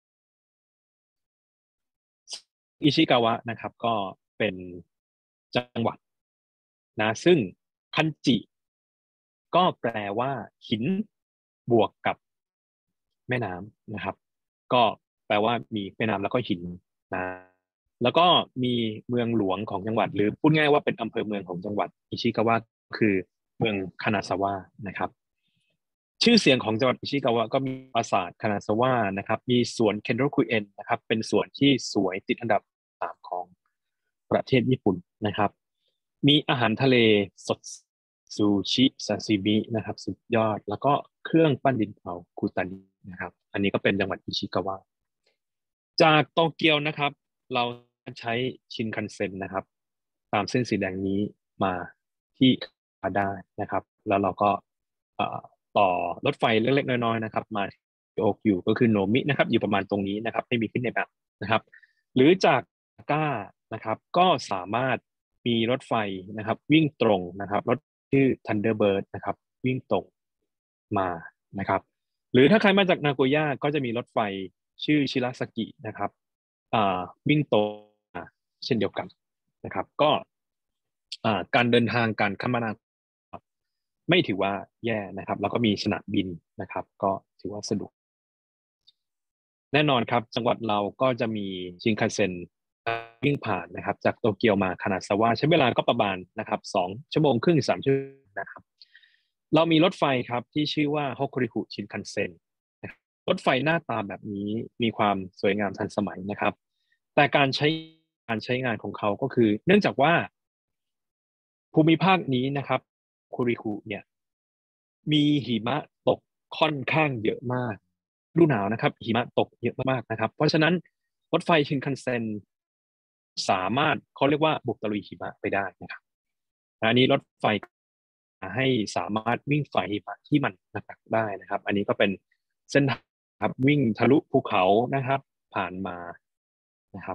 อิชิกาวะนะครับก็เป็นจังหวัดนะซึ่งคันจิก็แปลว่าหินบวกกับแม่น้ำนะครับก็แปลว่ามีแม่น้ำแล้วก็หินนะแล้วก็มีเมืองหลวงของจังหวัดหรือพูดง่ายว่าเป็นอำเภอเมืองของจังหวัดอิชิกาวะคือเมืองคานาซาวะนะครับชื่อเสียงของจังหวัดอิชิกาวะก็มีปราสาทคานาซาวะนะครับมีสวนเคนโรคุเอนนะครับเป็นสวนที่สวยติดอันดับ3ของประเทศญี่ปุ่นนะครับมีอาหารทะเลสดซูชิซาซิมินะครับสุดยอดแล้วก็เครื่องปั้นดินเผาคุตานินะครับอันนี้ก็เป็นจังหวัดอิชิกาวะจากโตเกียวนะครับเราใช้ชินคันเซ็นนะครับตามเส้นสีแดงนี้มาที่คาได้นะครับแล้วเราก็ต่อรถไฟเล็กๆน้อยๆนะครับมาโอคิวก็คือโนมินะครับอยู่ประมาณตรงนี้นะครับไม่มีขึ้นในแบบนะครับหรือจากก้านะครับก็สามารถมีรถไฟนะครับวิ่งตรงนะครับรถชื่อ Thunderbird นะครับวิ่งตรงมานะครับหรือถ้าใครมาจากนาโกย่าก็จะมีรถไฟชื่อชิราสกินะครับวิ่งตรงมาเช่นเดียวกันนะครับก็การเดินทางการคมนาคมไม่ถือว่าแย่นะครับแล้วก็มีสนามบินนะครับก็ถือว่าสะดวกแน่นอนครับจังหวัดเราก็จะมีชินคันเซ็นวิ่งผ่านนะครับจากโตเกียวมาคานาซาวะใช้เวลาก็ประมาณนะครับ2 ชั่วโมงครึ่ง3 ชั่วโมงนะครับเรามีรถไฟครับที่ชื่อว่าฮอกโกริคุชินคันเซ็นรถไฟหน้าตาแบบนี้มีความสวยงามทันสมัยนะครับแต่การใช้งานของเขาก็คือเนื่องจากว่าภูมิภาคนี้นะครับโฮกริคุเนี่ยมีหิมะตกค่อนข้างเยอะมากฤดูหนาวนะครับหิมะตกเยอะมากๆนะครับเพราะฉะนั้นรถไฟชินคันเซ็นสามารถเขาเรียกว่าบุกตะลุยหิมะไปได้นะครับอันนี้รถไฟให้สามารถวิ่งฝ่าหิมะที่มันหนักๆได้นะครับอันนี้ก็เป็นเส้นทางครับวิ่งทะลุภูเขานะครับผ่านมานะครับ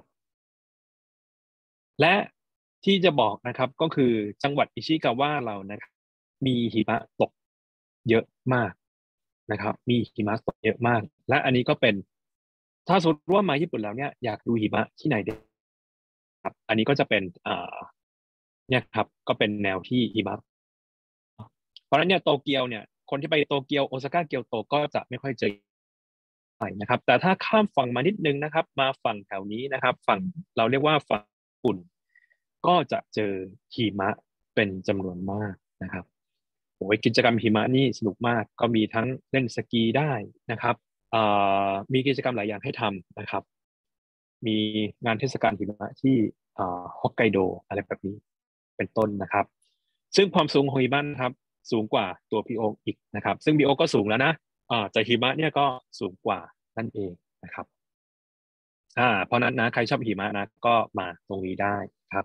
และที่จะบอกนะครับก็คือจังหวัดอิชิกาวะเรานะครับมีหิมะตกเยอะมากนะครับมีหิมะตกเยอะมากและอันนี้ก็เป็นถ้าสมมติว่ามาญี่ปุ่นแล้วเนี่ยอยากดูหิมะที่ไหนเด็ดครับอันนี้ก็จะเป็นเนี่ยครับก็เป็นแนวที่หิมะเพราะฉะนั้นเนี่ยโตเกียวเนี่ยคนที่ไปโตเกียวโอซาก้าเกียวโตก็จะไม่ค่อยเจอนะครับแต่ถ้าข้ามฝั่งมานิดนึงนะครับมาฝั่งแถวนี้นะครับฝั่งเราเรียกว่าฝั่งญี่ปุ่นก็จะเจอหิมะเป็นจำนวนมากนะครับโอ้ยกิจกรรมหิมะนี่สนุกมากก็มีทั้งเล่นสกีได้นะครับมีกิจกรรมหลายอย่างให้ทำนะครับมีงานเทศกาลหิมะที่ฮอกไกโดอะไรแบบนี้เป็นต้นนะครับซึ่งความสูงของหิมะนะครับสูงกว่าตัวพีโออีกนะครับซึ่งพีโอก็สูงแล้วนะจากหิมะเนี่ยก็สูงกว่านั่นเองนะครับเพราะนั้นนะใครชอบหิมะนะก็มาตรงนี้ได้ครับ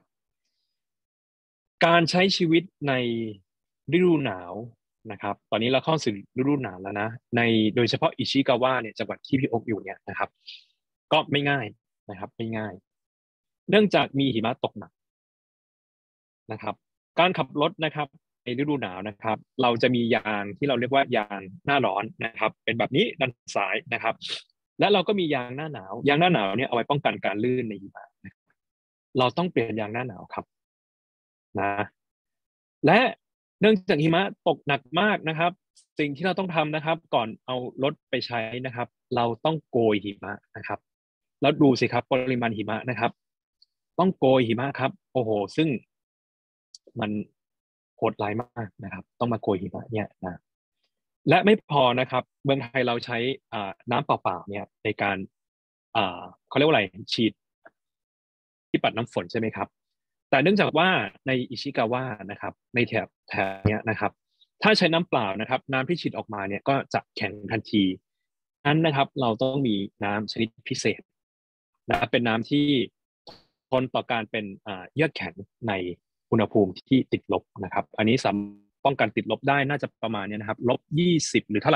การใช้ชีวิตในฤดูหนาวนะครับตอนนี้เราเข้าสู่ฤดูหนาวแล้วนะในโดยเฉพาะอิชิกาวะเนี่ยจังหวัดที่พี่อกอยู่เนี่ยนะครับก็ไม่ง่ายนะครับไม่ง่ายเนื่องจากมีหิมะตกหนักนะครับการขับรถนะครับในฤดูหนาวนะครับเราจะมียางที่เราเรียกว่ายางหน้าร้อนนะครับเป็นแบบนี้ด้านซ้ายนะครับและเราก็มียางหน้าหนาวยางหน้าหนาวเนี่ยเอาไว้ป้องกันการลื่นในหิมะเราต้องเปลี่ยนยางหน้าหนาวครับนะและเนื่องจากหิมะตกหนักมากนะครับสิ่งที่เราต้องทำนะครับก่อนเอารถไปใช้นะครับเราต้องโกยหิมะนะครับแล้วดูสิครับปริมาณหิมะนะครับต้องโกยหิมะครับโอ้โหซึ่งมันโหดร้ายมากนะครับต้องมาโกยหิมะเนี่ยนะและไม่พอนะครับเมืองไทยเราใช้น้ำเปล่าๆเนี่ยในการเขาเรียกว่าอะไรฉีดที่ปัดน้ำฝนใช่ไหมครับแต่เนื่องจากว่าในอิชิกาวะนะครับในแถบเนี้ยนะครับถ้าใช้น้ำเปล่านะครับน้ำที่ฉีดออกมาเนี่ยก็จะแข็งทันทีนั้นนะครับเราต้องมีน้ำชนิดพิเศษนะครับเป็นน้ำที่ทนต่อการเป็นเยือกแข็งในอุณหภูมิที่ติดลบนะครับอันนี้สามารถป้องกันติดลบได้น่าจะประมาณนี้นะครับ-20หรือเท่าไหร่เนี่ย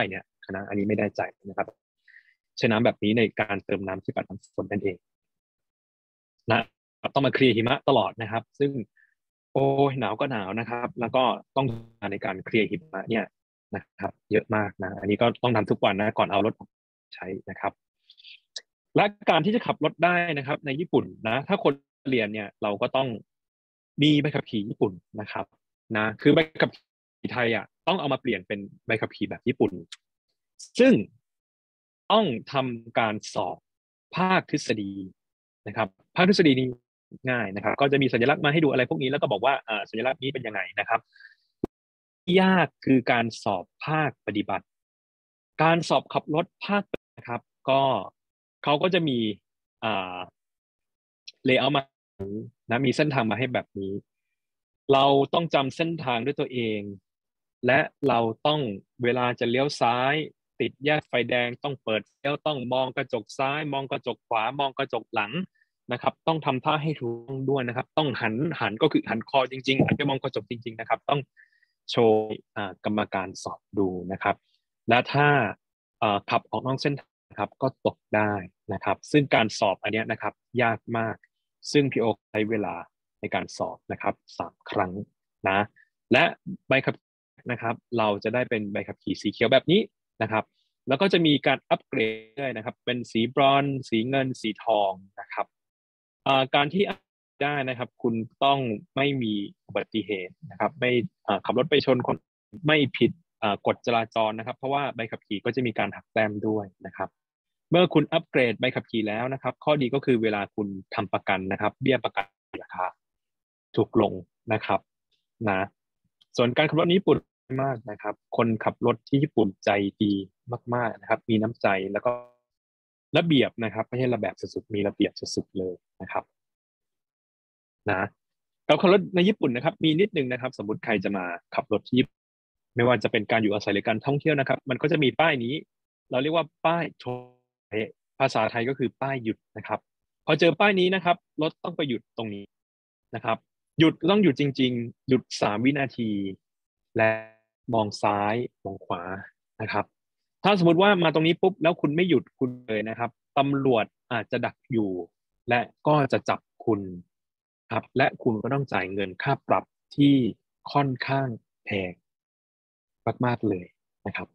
นะอันนี้ไม่ได้ใจนะครับใช้น้ำแบบนี้ในการเติมน้ำที่ปัดน้ำฝนนั่นเองนะต้องมาเคลียร์หิมะตลอดนะครับซึ่งโอ้ยหนาวก็หนาวนะครับแล้วก็ต้องในการเคลียร์หิมะเนี่ยนะครับเยอะมากนะอันนี้ก็ต้องทำทุกวันนะก่อนเอารถใช้นะครับและการที่จะขับรถได้นะครับในญี่ปุ่นนะถ้าคนเรียนเนี่ยเราก็ต้องมีใบขับขี่ญี่ปุ่นนะครับนะคือใบขับขี่ไทยอ่ะต้องเอามาเปลี่ยนเป็นใบขับขี่แบบญี่ปุ่นซึ่งต้องทำการสอบภาคทฤษฎีนะครับภาคทฤษฎีนี้ง่ายนะครับก็จะมีสัญลักษณ์มาให้ดูอะไรพวกนี้แล้วก็บอกว่าสัญลักษณ์นี้เป็นยังไงนะครับยากคือการสอบภาคปฏิบัติการสอบขับรถภาคนะครับก็เขาก็จะมีอ่าเลเยอร์มานะมีเส้นทางมาให้แบบนี้เราต้องจำเส้นทางด้วยตัวเองและเราต้องเวลาจะเลี้ยวซ้ายติดแยกไฟแดงต้องเปิดเลี้ยวต้องมองกระจกซ้ายมองกระจกขวามองกระจกหลังนะครับต้องทำท่าให้ถูกด้วยนะครับต้องหันก็คือหันคอจริงๆหันไปมองกระจกจริงๆนะครับต้องโชว์กรรมการสอบดูนะครับและถ้าขับออกนอกเส้นทางครับก็ตกได้นะครับซึ่งการสอบอันนี้นะครับยากมากซึ่งพี่โอใช้เวลาในการสอบนะครับ3 ครั้งนะและใบขับนะครับเราจะได้เป็นใบขับขี่สีเขียวแบบนี้นะครับแล้วก็จะมีการอัปเกรดนะครับเป็นสีบรอนซ์สีเงินสีทองนะครับการที่ได้นะครับคุณต้องไม่มีอุบัติเหตุนะครับไม่ขับรถไปชนคนไม่ผิดกฎจราจรนะครับเพราะว่าใบขับขี่ก็จะมีการหักแต้มด้วยนะครับเมื่อคุณอัปเกรดใบขับขี่แล้วนะครับข้อดีก็คือเวลาคุณทำประกันนะครับเบี้ยประกันราคาถูกลงนะครับนะส่วนการขับรถญี่ปุ่นมากนะครับคนขับรถที่ญี่ปุ่นใจดีมากๆนะครับมีน้ำใจแล้วก็ระเบียบนะครับไม่ใช่ระแบบสุดๆมีระเบียบสุดๆเลยนะครับนะการขับรถในญี่ปุ่นนะครับมีนิดนึงนะครับสมมติใครจะมาขับรถที่ญี่ปุ่นไม่ว่าจะเป็นการอยู่อาศัยหรือการท่องเที่ยวนะครับมันก็จะมีป้ายนี้เราเรียกว่าป้ายโชภาษาไทยก็คือป้ายหยุดนะครับพอเจอป้ายนี้นะครับรถต้องไปหยุดตรงนี้นะครับหยุดต้องหยุดจริงๆหยุด3 วินาทีและมองซ้ายมองขวานะครับถ้าสมมติว่ามาตรงนี้ปุ๊บแล้วคุณไม่หยุดคุณเลยนะครับตำรวจอาจจะดักอยู่และก็จะจับคุณครับและคุณก็ต้องจ่ายเงินค่าปรับที่ค่อนข้างแพงมากๆเลยนะครับ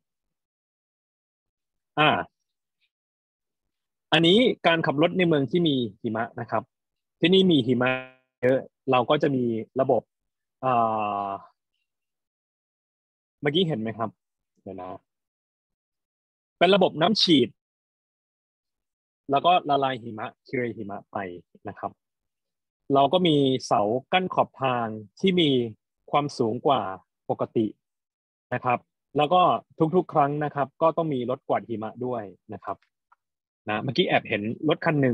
อ่า อันนี้การขับรถในเมืองที่มีหิมะนะครับที่นี่มีหิมะเยอะเราก็จะมีระบบเอ่อเมื่อกี้เห็นไหมครับเดี๋ยวนะเป็นระบบน้ำฉีดแล้วก็ละลายหิมะเคลียร์หิมะไปนะครับเราก็มีเสากั้นขอบทางที่มีความสูงกว่าปกตินะครับแล้วก็ทุกๆครั้งนะครับก็ต้องมีรถกวาดหิมะด้วยนะครับนะเมื่อกี้แอบเห็นรถคันหนึ่ง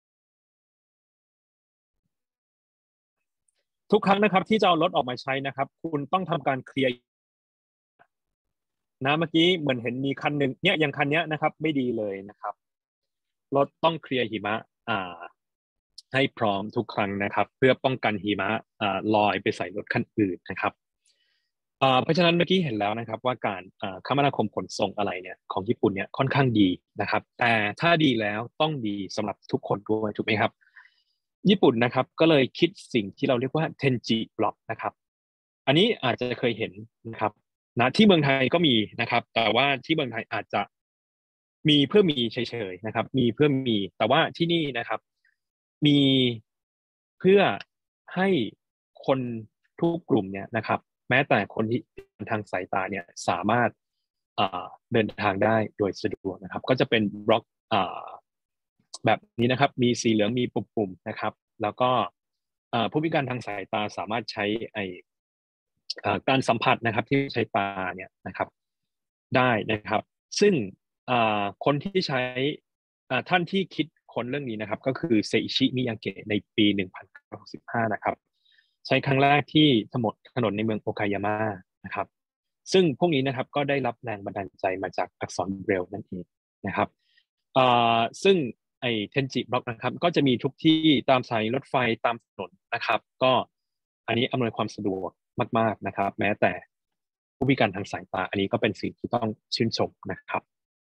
ทุกครั้งนะครับที่จะเอารถออกมาใช้นะครับคุณต้องทำการเคลียร์นะเมื่อกี้เหมือนเห็นมีคันหนึ่งเนี่ยอย่างคันเนี้ยนะครับไม่ดีเลยนะครับรถต้องเคลียร์หิมะอ่าให้พร้อมทุกครั้งนะครับเพื่อป้องกันหิมะลอยไปใส่รถคันอื่นนะครับเพราะฉะนั้นเมื่อกี้เห็นแล้วนะครับว่าการคมนาคมขนส่งอะไรเนี่ยของญี่ปุ่นเนี่ยค่อนข้างดีนะครับแต่ถ้าดีแล้วต้องดีสำหรับทุกคนด้วยถูกไหมครับญี่ปุ่นนะครับก็เลยคิดสิ่งที่เราเรียกว่าเทนจิบล็อกนะครับอันนี้อาจจะเคยเห็นนะครับนะที่เมืองไทยก็มีนะครับแต่ว่าที่เมืองไทยอาจจะมีเพื่อมีเฉยๆนะครับมีเพื่อมีแต่ว่าที่นี่นะครับมีเพื่อให้คนทุกกลุ่มเนี่ยนะครับแม้แต่คนที่ทางสายตาเนี่ยสามารถเดินทางได้โดยสะดวกนะครับก็จะเป็นบล็อกแบบนี้นะครับมีสีเหลืองมีปุ่มๆนะครับแล้วก็ผู้พิการทางสายตาสามารถใช้การสัมผัสนะครับที่ใช้ตาเนี่ยนะครับได้นะครับซึ่งคนที่ใช้ท่านที่คิดค้นเรื่องนี้นะครับก็คือเซอิชิมิยาเกะในปี1965นะครับใช้ครั้งแรกที่ถนนในเมืองโอคายาม่านะครับซึ่งพวกนี้นะครับก็ได้รับแรงบันดาลใจมาจากอักษรเบรลล์นั่นเองนะครับซึ่งไอ้เทนจิบล็อกนะครับก็จะมีทุกที่ตามสถานีรถไฟตามถนนนะครับก็อันนี้อำนวยความสะดวกมากๆนะครับแม้แต่ผู้พิการทางสายตาอันนี้ก็เป็นสิ่งที่ต้องชื่นชมนะครับ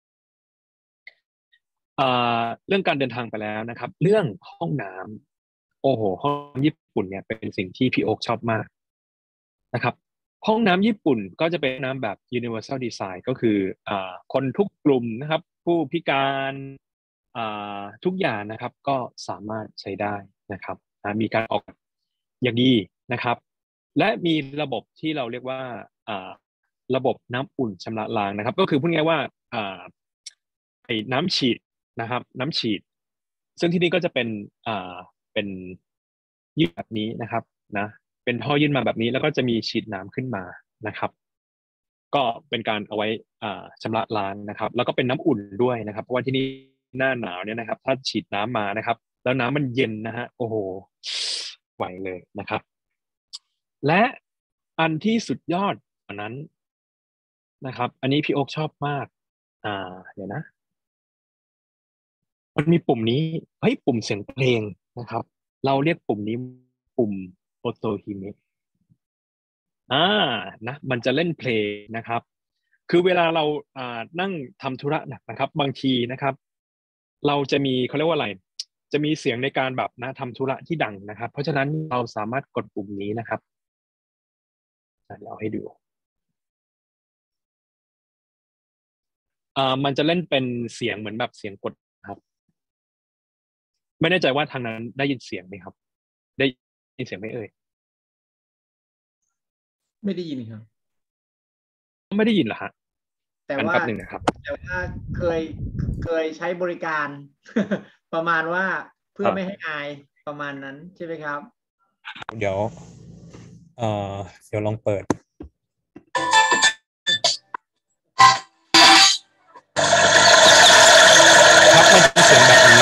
เรื่องการเดินทางไปแล้วนะครับเรื่องห้องน้ำโอ้โหห้องน้ำญี่ปุ่นเนี่ยเป็นสิ่งที่พี่โอ๊คชอบมากนะครับห้องน้ำญี่ปุ่นก็จะเป็นน้ำแบบ universal design ก็คือคนทุกกลุ่มนะครับผู้พิการทุกอย่างนะครับก็สามารถใช้ได้นะครับมีการออกอย่างดีนะครับและมีระบบที่เราเรียกว่าระบบน้ำอุ่นชำระล้างนะครับก็คือพูดง่ายๆว่าไอ้น้ำฉีดนะครับน้ำฉีดซึ่งที่นี่ก็จะเป็นยื่นแบบนี้นะครับนะเป็นท่อยื่นมาแบบนี้แล้วก็จะมีฉีดน้ำขึ้นมานะครับก็เป็นการเอาไว้ชำระล้างนะครับแล้วก็เป็นน้ำอุ่นด้วยนะครับเพราะว่าที่นี่หน้าหนาวเนี่ยนะครับถ้าฉีดน้ำมานะครับแล้วน้ำมันเย็นนะฮะโอ้โหไหวเลยนะครับและอันที่สุดยอดกว่านั้นนะครับอันนี้พี่โอ๊คชอบมากเดี๋ยวนะมันมีปุ่มนี้เฮ้ยปุ่มเสียงเพลงนะครับเราเรียกปุ่มนี้ปุ่มโอโตฮิเมะนะมันจะเล่นเพลงนะครับคือเวลาเรานั่งทำธุระหนักนะครับบางทีนะครับเราจะมีเขาเรียกว่าอะไรจะมีเสียงในการแบบนะทำธุระที่ดังนะครับเพราะฉะนั้นเราสามารถกดปุ่มนี้นะครับเดี๋ยวเอาให้ดูมันจะเล่นเป็นเสียงเหมือนแบบเสียงกดครับไม่แน่ใจว่าทางนั้นได้ยินเสียงไหมครับได้ยินเสียงไหมเอ่ยไม่ได้ยินครับไม่ได้ยินเหรอฮะแต่อันว่าแป๊บหนึ่งนะครับแต่ว่าเคยใช้บริการ ประมาณว่าเพื่อไม่ให้อายประมาณนั้นใช่ไหมครับเดี๋ยวลองเปิดครับมันเป็นเสียงแบบนี้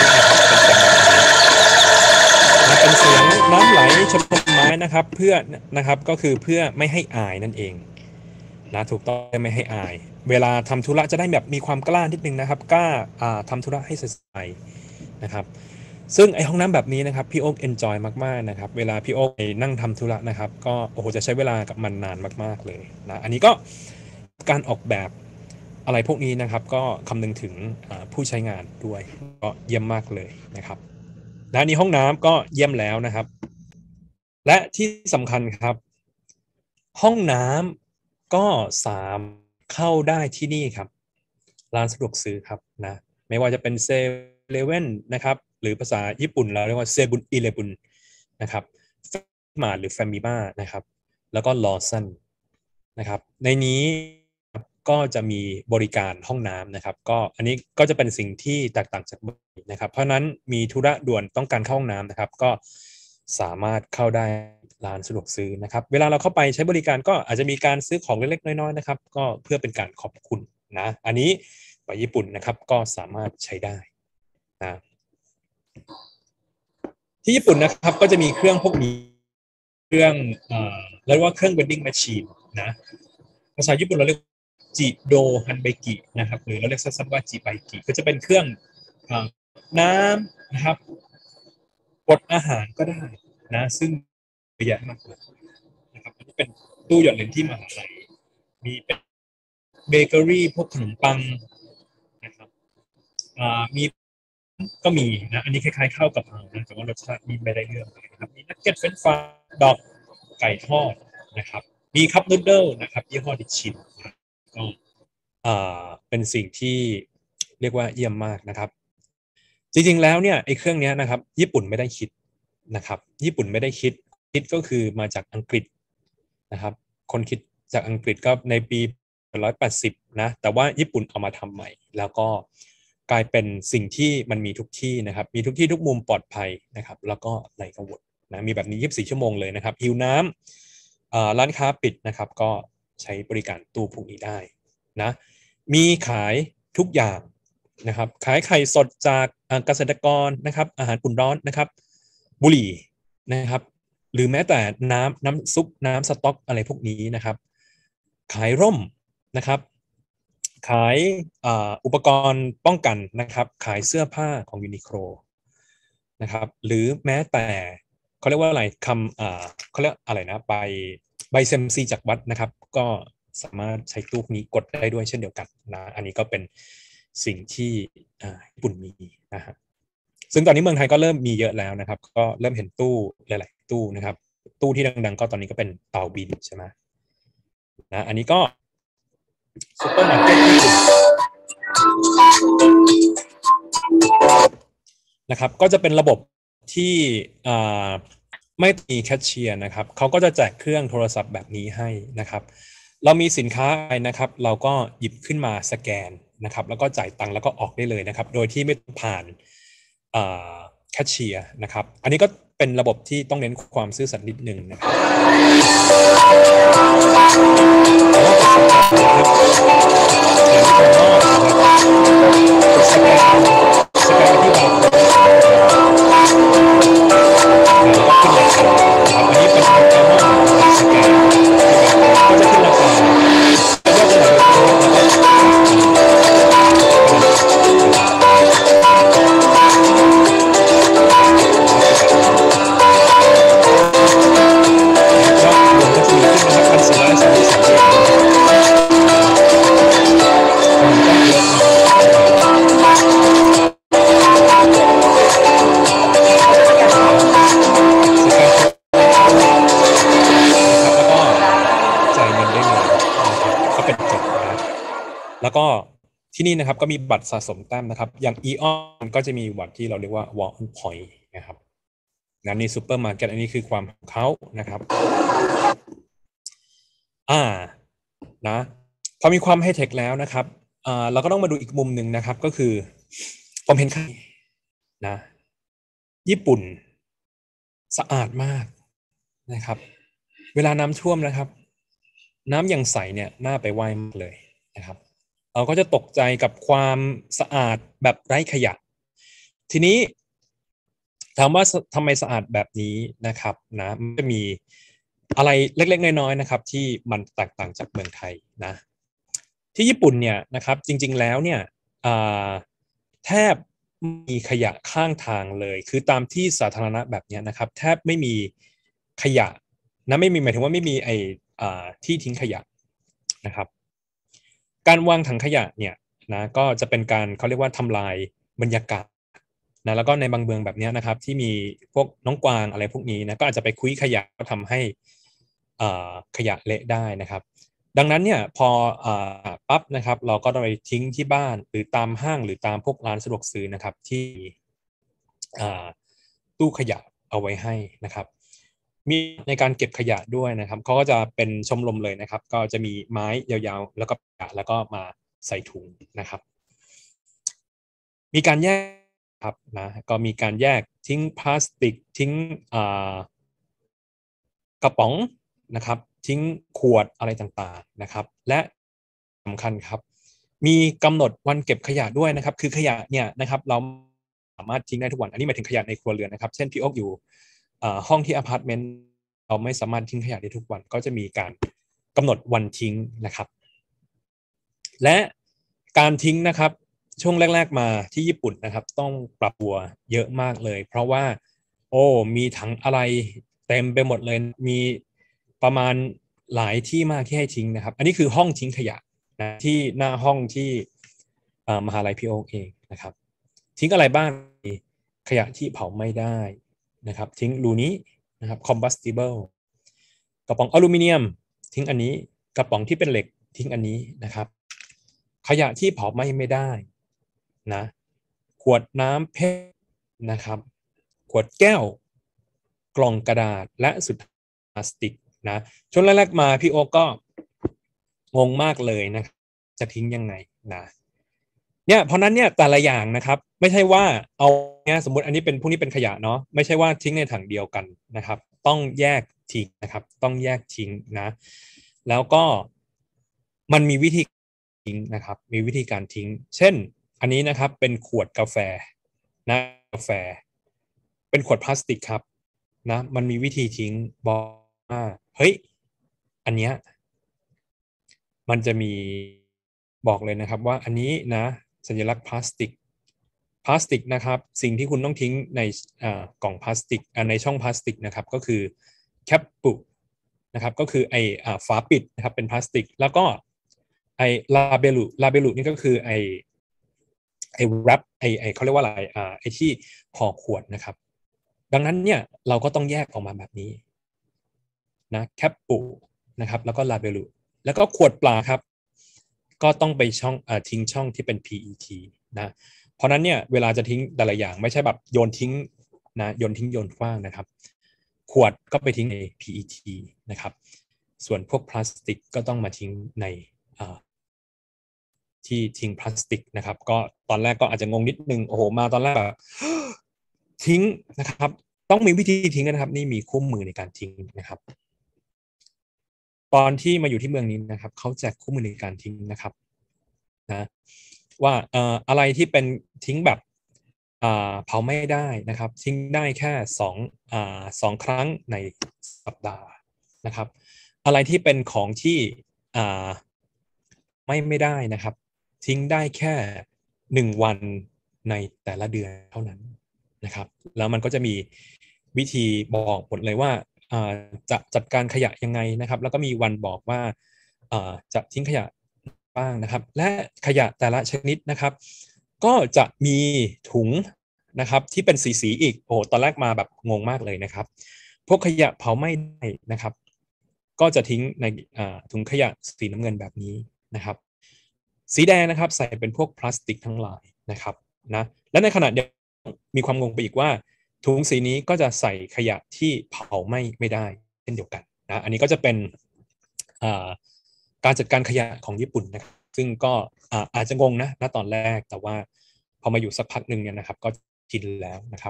นะครับเป็นเสียงแบบนี้มันเป็นเสียงน้ำไหลชนต้นไม้นะครับเพื่อนะครับก็คือเพื่อไม่ให้อายนั่นเองนะถูกต้องไม่ให้อายเวลาทำธุระจะได้แบบมีความกล้านิดนึงนะครับกล้าทำธุระให้สบายนะครับซึ่งไอห้องน้ำแบบนี้นะครับพี่โอ๊คเอนจอยมากๆนะครับเวลาพี่โอ๊คไปนั่งทำธุระนะครับก็โอ้โหจะใช้เวลากับมันนานมากๆเลยนะอันนี้ก็การออกแบบอะไรพวกนี้นะครับก็คำนึงถึงผู้ใช้งานด้วยก็เยี่ยมมากเลยนะครับและนี่ห้องน้ำก็เยี่ยมแล้วนะครับและที่สำคัญครับห้องน้ำก็สามารถเข้าได้ที่นี่ครับร้านสะดวกซื้อครับนะไม่ว่าจะเป็นเซเว่นนะครับหรือภาษาญี่ปุ่นเราเรียกว่าเซบุนอีเลบุนนะครับมาหรือแฟมิมานะครับแล้วก็ลอสันนะครับในนี้ก็จะมีบริการห้องน้ำนะครับก็อันนี้ก็จะเป็นสิ่งที่แตกต่างจากนะครับเพราะนั้นมีธุระด่วนต้องการเข้าห้องน้ำนะครับก็สามารถเข้าได้ร้านสะดวกซื้อนะครับเวลาเราเข้าไปใช้บริการก็อาจจะมีการซื้อของเล็กๆน้อยๆนะครับก็เพื่อเป็นการขอบคุณนะอันนี้ไปญี่ปุ่นนะครับก็สามารถใช้ได้นะที่ญี่ปุ่นนะครับก็จะมีเครื่องพวกนี้เครื่องเรียกว่าเครื่อง vending machine นะภาษาญี่ปุ่นเราเรียกจิโดฮันเบกินะครับหรือเราเรียกสั้นๆว่าจิไบกิก็จะเป็นเครื่องน้ำนะครับกดอาหารก็ได้นะซึ่งเยอะแยะมากเลยนะครับอันนี้เป็นตู้หยอดเหรียญที่มหาลัยมีเป็นเบเกอรี่พวกขนมปังนะครับมีก็มีนะอันนี้คล้ายๆข้าวกะเพรานะแต่ว่ารสชาตินี่ไม่ได้เรื่องเลยนะครับมีนักเก็ตเฟรนช์ฟรายดอกไก่ทอดนะครับมีคัพนูดเดิลนะครับยี่ห้อดิชินก็เป็นสิ่งที่เรียกว่าเยี่ยมมากนะครับจริงๆแล้วเนี่ยไอ้เครื่องนี้นะครับญี่ปุ่นไม่ได้คิดนะครับญี่ปุ่นไม่ได้คิดก็คือมาจากอังกฤษนะครับคนคิดจากอังกฤษก็ในปี180นะแต่ว่าญี่ปุ่นเอามาทำใหม่แล้วก็กลายเป็นสิ่งที่มันมีทุกที่นะครับมีทุกที่ทุกมุมปลอดภัยนะครับแล้วก็ไร้กังวลนะมีแบบนี้24ชั่วโมงเลยนะครับหิวน้ำร้านค้าปิดนะครับก็ใช้บริการตู้พวกนี้ได้นะมีขายทุกอย่างนะครับขายไข่สดจากเกษตรกรนะครับอาหารอุ่นร้อนนะครับบุหรี่นะครับหรือแม้แต่น้ำซุปน้ำสต๊อกอะไรพวกนี้นะครับขายร่มนะครับขายอุปกรณ์ป้องกันนะครับขายเสื้อผ้าของยูนิโคลนะครับหรือแม้แต่เขาเรียกว่าอะไรเขาเรียกอะไรนะใบเซมซีจากวัดนะครับก็สามารถใช้ตู้นี้กดได้ด้วยเช่นเดียวกันนะอันนี้ก็เป็นสิ่งที่ญี่ปุ่นมีนะฮะซึ่งตอนนี้เมืองไทยก็เริ่มมีเยอะแล้วนะครับก็เริ่มเห็นตู้หลายๆตู้นะครับตู้ที่ดังๆก็ตอนนี้ก็เป็นเต่าบินใช่ไหมนะอันนี้ก็ซุปเปอร์มาร์เก็ตนะครับก็จะเป็นระบบที่ไม่มีแคชเชียร์นะครับเขาก็จะแจกเครื่องโทรศัพท์แบบนี้ให้นะครับเรามีสินค้าอะไรนะครับเราก็หยิบขึ้นมาสแกนนะครับแล้วก็จ่ายตังค์แล้วก็ออกได้เลยนะครับโดยที่ไม่ต้องผ่านแคชเชียร์นะครับอันนี้ก็เป็นระบบที่ต้องเน้นความซื่อสัตย์นิดนึงนะครับสแกนที่เราแล้วก็ขึ้นราคาครับอันนี้เป็นการสแกนก็จะขึ้นราคาก็จะไหลไปแล้วก็ที่นี่นะครับก็มีบัตรสะสมแต้มนะครับอย่าง EON ก็จะมีบัตรที่เราเรียกว่า Walk on Point นะครับงั้นนี่ซูเปอร์มาร์เก็ตอันนี้คือความของเขานะครับนะพอมีความไฮเทคแล้วนะครับเราก็ต้องมาดูอีกมุมหนึ่งนะครับก็คือผมเห็นนะญี่ปุ่นสะอาดมากนะครับเวลาน้ำท่วมนะครับน้ำยังใสเนี่ยน่าไปไหว้มากเลยนะครับเราก็จะตกใจกับความสะอาดแบบไร้ขยะทีนี้ถามว่าทำไมสะอาดแบบนี้นะครับนะมันจะมีอะไรเล็กๆน้อยๆนะครับที่มันแตกต่างจากเมืองไทยนะที่ญี่ปุ่นเนี่ยนะครับจริงๆแล้วเนี่ยแทบมีขยะข้างทางเลยคือตามที่สาธารณะแบบนี้นะครับแทบไม่มีขยะนะไม่มีหมายถึงว่าไม่มีที่ทิ้งขยะนะครับการวางถังขยะเนี่ยนะก็จะเป็นการเขาเรียกว่าทำลายบรรยากาศนะแล้วก็ในบางเมืองแบบนี้นะครับที่มีพวกน้องกวางอะไรพวกนี้นะก็อาจจะไปคุ้ยขยะก็ทำให้ขยะเละได้นะครับดังนั้นเนี่ยพอปั๊บนะครับเราก็ต้องไปทิ้งที่บ้านหรือตามห้างหรือตามพวกร้านสะดวกซื้อนะครับที่ตู้ขยะเอาไว้ให้นะครับมีในการเก็บขยะด้วยนะครับเขาก็จะเป็นชมรมเลยนะครับก็จะมีไม้ยาวๆแล้วก็มาใส่ถุงนะครับมีการแยกครับนะก็มีการแยกทิ้งพลาสติกทิ้งกระป๋องนะครับทิ้งขวดอะไรต่างๆนะครับและสำคัญครับมีกำหนดวันเก็บขยะด้วยนะครับคือขยะเนี่ยนะครับเราสามารถทิ้งได้ทุกวันอันนี้หมายถึงขยะในครัวเรือนนะครับเช่นพี่โอ๊คอยู่ห้องที่อพาร์ตเมนต์เราไม่สามารถทิ้งขยะได้ทุกวันก็จะมีการกำหนดวันทิ้งนะครับและการทิ้งนะครับช่วงแรกๆมาที่ญี่ปุ่นนะครับต้องปรับตัวเยอะมากเลยเพราะว่ามีถังอะไรเต็มไปหมดเลยมีประมาณหลายที่มากที่ให้ทิ้งนะครับอันนี้คือห้องทิ้งขยะนะที่หน้าห้องที่มหาลัยพี่โอ๊คเองนะครับทิ้งอะไรบ้างขยะที่เผาไม่ได้นะครับทิ้งรูนี้นะครับ combustible กระป๋องอลูมิเนียมทิ้งอันนี้กระป๋องที่เป็นเหล็กทิ้งอันนี้นะครับขยะที่เผาไหม้ไม่ได้นะขวดน้ำเพชรนะครับขวดแก้วกล่องกระดาษและสุดพลาสติกนะช่วงแรกๆมาพี่โอ๊คก็งงมากเลยนะจะทิ้งยังไงนะเนี่ยเพราะนั้นเนี่ยแต่ละอย่างนะครับไม่ใช่ว่าเอาเนี่ยสมมติอันนี้เป็นพวกนี้เป็นขยะเนาะไม่ใช่ว่าทิ้งในถังเดียวกันนะครับต้องแยกทิ้งนะครับต้องแยกทิ้งนะแล้วก็มันมีวิธีทิ้งนะครับมีวิธีการทิ้งเช่นอันนี้นะครับเป็นขวดกาแฟนะกาแฟเป็นขวดพลาสติกครับนะมันมีวิธีทิ้งบอกว่าเฮ้ยอันเนี้ยมันจะมีบอกเลยนะครับว่าอันนี้นะสัญลักษณ์พลาสติกนะครับสิ่งที่คุณต้องทิ้งในกล่องพลาสติกในช่องพลาสติกนะครับก็คือแคปปุนะครับก็คือไอ้ฝาปิดนะครับเป็นพลาสติกแล้วก็ไอ้ลาเบลูนี่ก็คือไอ้แรปไอ้เขาเรียกว่าอะไรไอ้ที่ห่อขวดนะครับดังนั้นเนี่ยเราก็ต้องแยกออกมาแบบนี้นะแคปปูนะครับแล้วก็ลาเบลูแล้วก็ขวดเปล่าครับก็ต้องไปช่องทิ้งช่องที่เป็น PET นะเพราะนั้นเนี่ยเวลาจะทิ้งแต่ละอย่างไม่ใช่แบบโยนทิ้งนะโยนขว้างนะครับขวดก็ไปทิ้งใน PET นะครับส่วนพวกพลาสติกก็ต้องมาทิ้งในที่ทิ้งพลาสติกนะครับก็ตอนแรกก็อาจจะงงนิดนึงโอ้โหมาตอนแรกแบบทิ้งนะครับต้องมีวิธีทิ้งนะครับนี่มีคู่มือในการทิ้งนะครับตอนที่มาอยู่ที่เมืองนี้นะครับเขาแจกคู่มือในการทิ้งนะครับนะว่าอะไรที่เป็นทิ้งแบบเผาไม่ได้นะครับทิ้งได้แค่2ครั้งในสัปดาห์นะครับอะไรที่เป็นของที่ไม่ได้นะครับทิ้งได้แค่1วันในแต่ละเดือนเท่านั้นนะครับแล้วมันก็จะมีวิธีบอกหมดเลยว่าจะจัดการขยะยังไงนะครับแล้วก็มีวันบอกว่าจะทิ้งขยะบ้างนะครับและขยะแต่ละชนิดนะครับก็จะมีถุงนะครับที่เป็นสีอีกโอ้ตอนแรกมาแบบงงมากเลยนะครับพวกขยะเผาไม่ได้นะครับก็จะทิ้งในถุงขยะสีน้ำเงินแบบนี้นะครับสีแดงนะครับใส่เป็นพวกพลาสติกทั้งหลายนะครับนะและในขณะเดียวกันมีความงงไปอีกว่าถุงสีนี้ก็จะใส่ขยะที่เผาไม่ได้เช่นเดียวกันนะอันนี้ก็จะเป็นการจัดการขยะของญี่ปุ่นนะครับซึ่งก็อาจจะงงนะตอนแรกแต่ว่าพอมาอยู่สักพักหนึ่งเนี่ยนะครับก็ชินแล้วนะครับ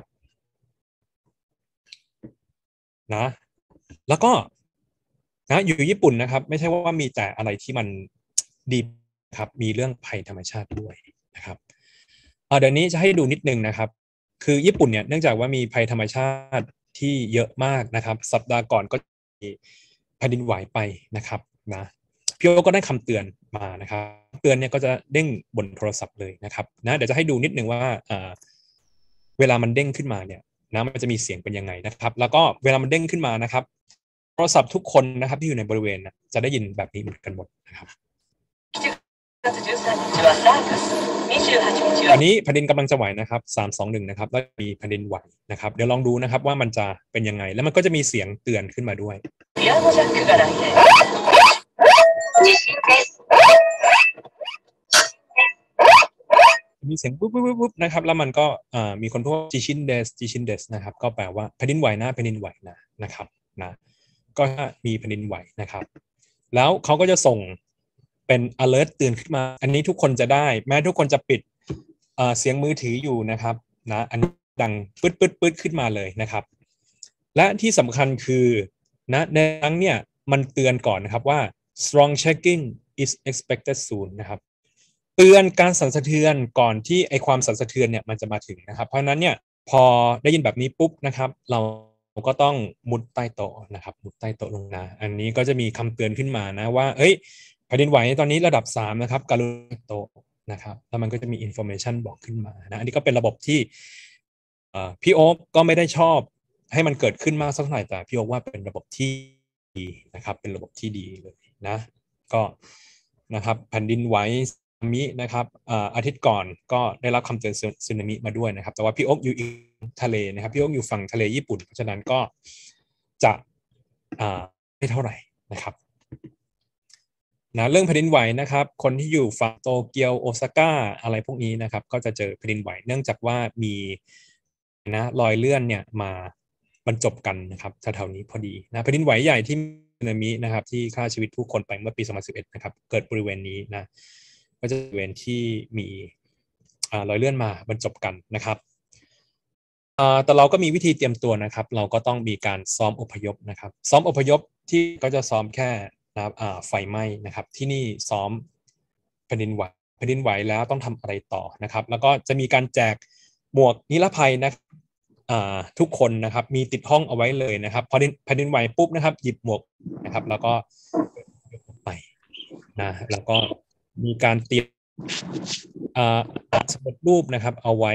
นะแล้วก็นะอยู่ญี่ปุ่นนะครับไม่ใช่ว่ามีแต่อะไรที่มันดีครับมีเรื่องภัยธรรมชาติด้วยนะครับเดี๋ยวนี้จะให้ดูนิดนึงนะครับคือญี่ปุ่นเนี่ยเนื่องจากว่ามีภัยธรรมชาติที่เยอะมากนะครับสัปดาห์ก่อนก็มีแผ่นดินไหวไปนะครับนะพี่โอก็ได้คำเตือนมานะครับเตือนเนี่ยก็จะเด้งบนโทรศัพท์เลยนะครับนะเดี๋ยวจะให้ดูนิดนึงว่าเวลามันเด้งขึ้นมาเนี่ยนะมันจะมีเสียงเป็นยังไงนะครับแล้วก็เวลามันเด้งขึ้นมานะครับโทรศัพท์ทุกคนนะครับที่อยู่ในบริเวณจะได้ยินแบบนี้เหมือนกันหมดนะครับอันนี้แผ่นดินกำลังจะไหวนะครับ3-2-1นะครับแล้วมีแผ่นดินไหวนะครับเดี๋ยวลองดูนะครับว่ามันจะเป็นยังไงแล้วมันก็จะมีเสียงเตือนขึ้นมาด้วยมีเสียงปุ๊บนะครับแล้วมันก็มีคนพูดจิชินเดสนะครับก็แปลว่าแผ่นดินไหวนะครับนะก็มีแผ่นดินไหวนะครับแล้วเขาก็จะส่งเป็น alert เตือนขึ้นมาอันนี้ทุกคนจะได้แม้ทุกคนจะปิดเสียงมือถืออยู่นะครับนะอันนี้ดังปึ๊ดขึ้นมาเลยนะครับและที่สำคัญคือนะในครั้งเนี่ยมันเตือนก่อนนะครับว่า strong shaking is expected soon นะครับเตือนการสั่นสะเทือนก่อนที่ไอความสั่นสะเทือนเนี่ยมันจะมาถึงนะครับเพราะนั้นเนี่ยพอได้ยินแบบนี้ปุ๊บนะครับเราก็ต้องมุดใต้โต๊ะนะครับมุดใต้โต๊ะลงนะอันนี้ก็จะมีคำเตือนขึ้นมานะว่าเอ้ยแผ่นดินไหวตอนนี้ระดับ3นะครับกรุณาโต๊ะนะครับแล้วมันก็จะมี information บอกขึ้นมานะอันนี้ก็เป็นระบบที่พี่โอ๊คก็ไม่ได้ชอบให้มันเกิดขึ้นมากสักเท่าไหร่แต่พี่โอ๊คว่าเป็นระบบที่ดีนะครับเป็นระบบที่ดีเลยนะก็นะครับแผ่นดินไหวสึนามินะครับอาทิตย์ก่อนก็ได้รับคำเตือนสึนามิมาด้วยนะครับแต่ว่าพี่โอ๊คอยู่อีกทะเลนะครับพี่โอ๊คอยู่ฝั่งทะเลญี่ปุ่นเพราะฉะนั้นก็จะไม่เท่าไหร่นะครับนะเรื่องแผ่นดินไหวนะครับคนที่อยู่ฝั่งโตเกียวโอซาก้าอะไรพวกนี้นะครับก็จะเจอแผ่นดินไหวเนื่องจากว่ามีนะรอยเลื่อนเนี่ยมาบรรจบกันนะครับแถวๆนี้พอดีนะแผ่นดินไหวใหญ่ที่สึนามินะครับที่ฆ่าชีวิตผู้คนไปเมื่อปี2011นะครับเกิดบริเวณนี้นะก็จะบริเวณที่มีรอยเลื่อนมาบรรจบกันนะครับแต่เราก็มีวิธีเตรียมตัวนะครับเราก็ต้องมีการซ้อมอพยพนะครับซ้อมอพยพที่ก็จะซ้อมแค่นะครับไฟไหม้นะครับที่นี่ซ้อมแผ่นดินไหวแล้วต้องทำอะไรต่อนะครับแล้วก็จะมีการแจกหมวกนิรภัยนะทุกคนนะครับมีติดห้องเอาไว้เลยนะครับพอแผ่นดินไหวปุ๊บนะครับหยิบหมวกนะครับแล้วก็ไปนะแล้วก็มีการเตรียมสมุดรูปนะครับเอาไว้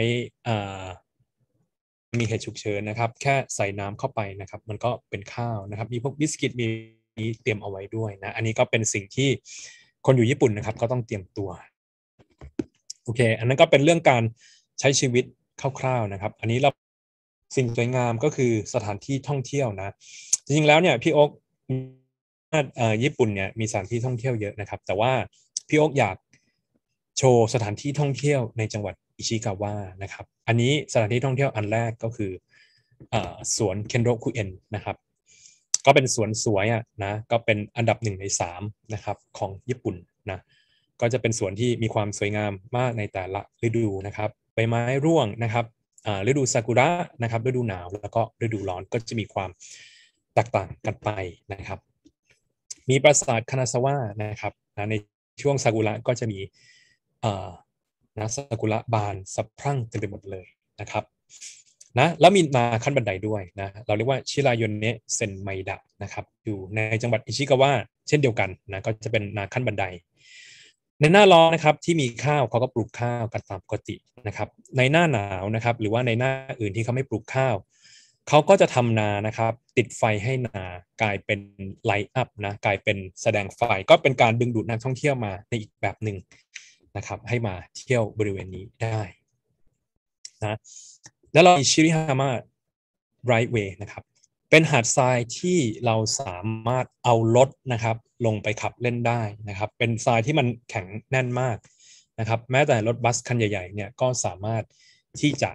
มีเหตุฉุกเฉินนะครับแค่ใส่น้ำเข้าไปนะครับมันก็เป็นข้าวนะครับมีพวกบิสกิตมีนี้เตรียมเอาไว้ด้วยนะอันนี้ก็เป็นสิ่งที่คนอยู่ญี่ปุ่นนะครับก็ต้องเตรียมตัวโอเคอันนั้นก็เป็นเรื่องการใช้ชีวิตคร่าวๆนะครับอันนี้เราสิ่งสวยงามก็คือสถานที่ท่องเที่ยวนะจริงๆแล้วเนี่ยพี่โอ๊คญี่ปุ่นเนี่ยมีสถานที่ท่องเที่ยวเยอะนะครับแต่ว่าพี่โอ๊คอยากโชว์สถานที่ท่องเที่ยวในจังหวัดอิชิกาวะนะครับอันนี้สถานที่ท่องเที่ยวอันแรกก็คือสวนเคนโรคุเอ็นนะครับก็เป็นสวนสวยนะก็เป็นอันดับ1 ใน 3นะครับของญี่ปุ่นนะก็จะเป็นสวนที่มีความสวยงามมากในแต่ละฤดูนะครับใบไม้ร่วงนะครับฤดูซากุระนะครับฤดูหนาวแล้วก็ฤดูร้อนก็จะมีความแตกต่างกันไปนะครับมีปราสาทคานาซาวะนะครับในช่วงซากุระก็จะมีซากุระบานสะพรั่งเต็มไปหมดเลยนะครับนะแล้วมีนาขั้นบันไดด้วยนะเราเรียกว่าชิรายนเนะเซนไมดะนะครับอยู่ในจังหวัดอิชิกาวะเช่นเดียวกันนะก็จะเป็นนาขั้นบันไดในหน้าร้อนนะครับที่มีข้าวเขาก็ปลูกข้าวกันตามปกตินะครับในหน้าหนาวนะครับหรือว่าในหน้าอื่นที่เขาไม่ปลูกข้าวเขาก็จะทำนานะครับติดไฟให้นากลายเป็นไลท์อัพนะกลายเป็นแสดงไฟก็เป็นการดึงดูดนักท่องเที่ยวมาในอีกแบบหนึ่งนะครับให้มาเที่ยวบริเวณนี้ได้นะแล้วเรามีชิริฮามะไรท์เวย์นะครับเป็นหาดทรายที่เราสามารถเอารถนะครับลงไปขับเล่นได้นะครับเป็นทรายที่มันแข็งแน่นมากนะครับแม้แต่รถบัสคันใหญ่ๆเนี่ยก็สามารถที่จะ